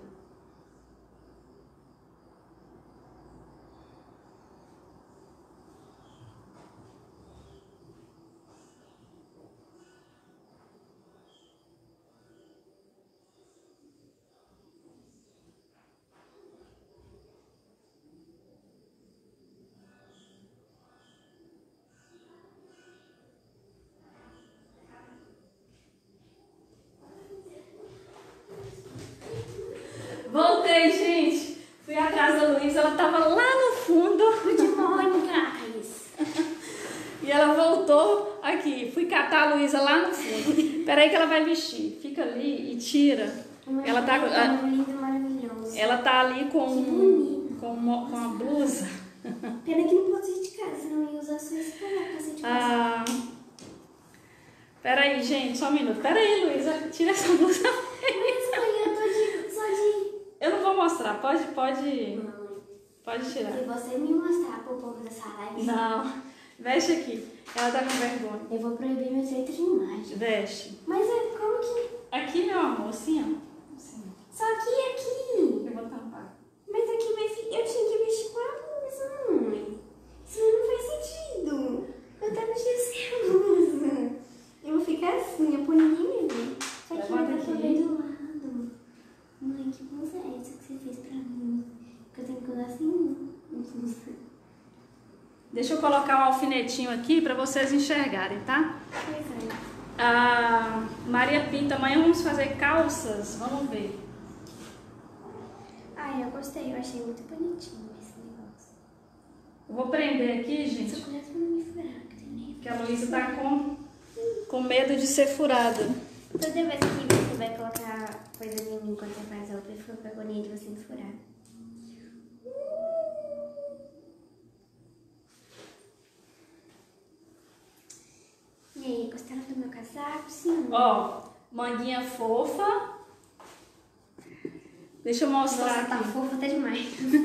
tava lá no fundo. Good morning, guys. E ela voltou aqui. Fui catar a Luísa lá no fundo. Peraí que ela vai vestir. Fica ali e tira. Ela tá, É um lindo, maravilhoso. ela tá ali com, Que bonito. com, uma, com uma blusa. Pena que não pode sair de casa, senão eu ia usar só esse pra sair de casa. Ah, peraí, gente, só um minuto. Peraí, Luísa, tira essa blusa. Mas mãe, eu tô de, só de... Eu não vou mostrar. Pode, pode, Mãe, pode tirar. se você me mostrar pro povo dessa live... Não, veste aqui. Ela tá com vergonha. Eu vou proibir meus direitos de imagem. Veste. Mas é como que... Aqui, meu amor, assim, ó. Assim. Só que aqui... Eu vou tampar. Mas aqui vai ficar... Eu tinha que vestir com a blusa, mãe. Isso não faz sentido. Eu tava vestindo sem a blusa. Eu vou ficar assim, é por ninguém me ver. Só que vai dar pra ver do lado. Mãe, que blusa é essa que você fez pra mim? Porque eu tenho que usar assim, blusa. Deixa eu colocar um alfinetinho aqui pra vocês enxergarem, tá? Pois é. Ah, Maria Pinta, amanhã vamos fazer calças. Vamos ver. Ai, eu gostei. Eu achei muito bonitinho esse negócio. Eu vou prender aqui, Só gente, cuidado pra não me furar, que tem nem... porque a Luísa tá com, com medo de ser furada. Toda vez que você vai colocar coisa em mim quando você faz roupa, eu fico com agonia de você me furar. E aí, gostaram do meu casaco? Sim. Ó, manguinha fofa. Deixa eu mostrar Nossa, aqui. tá fofa até demais.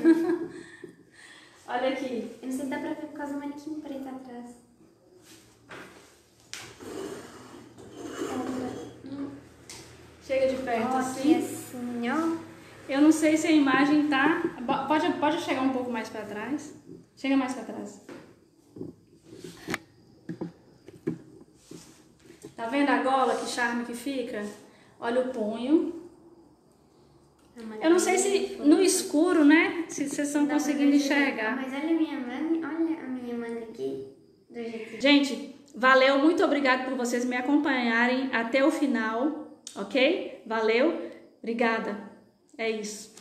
Olha aqui. Eu não sei se dá pra ver por causa do manequim preto atrás. Chega de perto Ó, assim. aqui assim, ó. Eu não sei se a imagem tá... Pode, pode chegar um pouco mais pra trás. Chega mais pra trás. Tá vendo a gola, que charme que fica? Olha o punho. Eu não sei se no escuro, né? Se vocês estão conseguindo enxergar. Mas olha a minha manga, olha a minha manga aqui. Do jeito que... Gente, valeu, muito obrigada por vocês me acompanharem até o final, ok? Valeu, obrigada. É isso.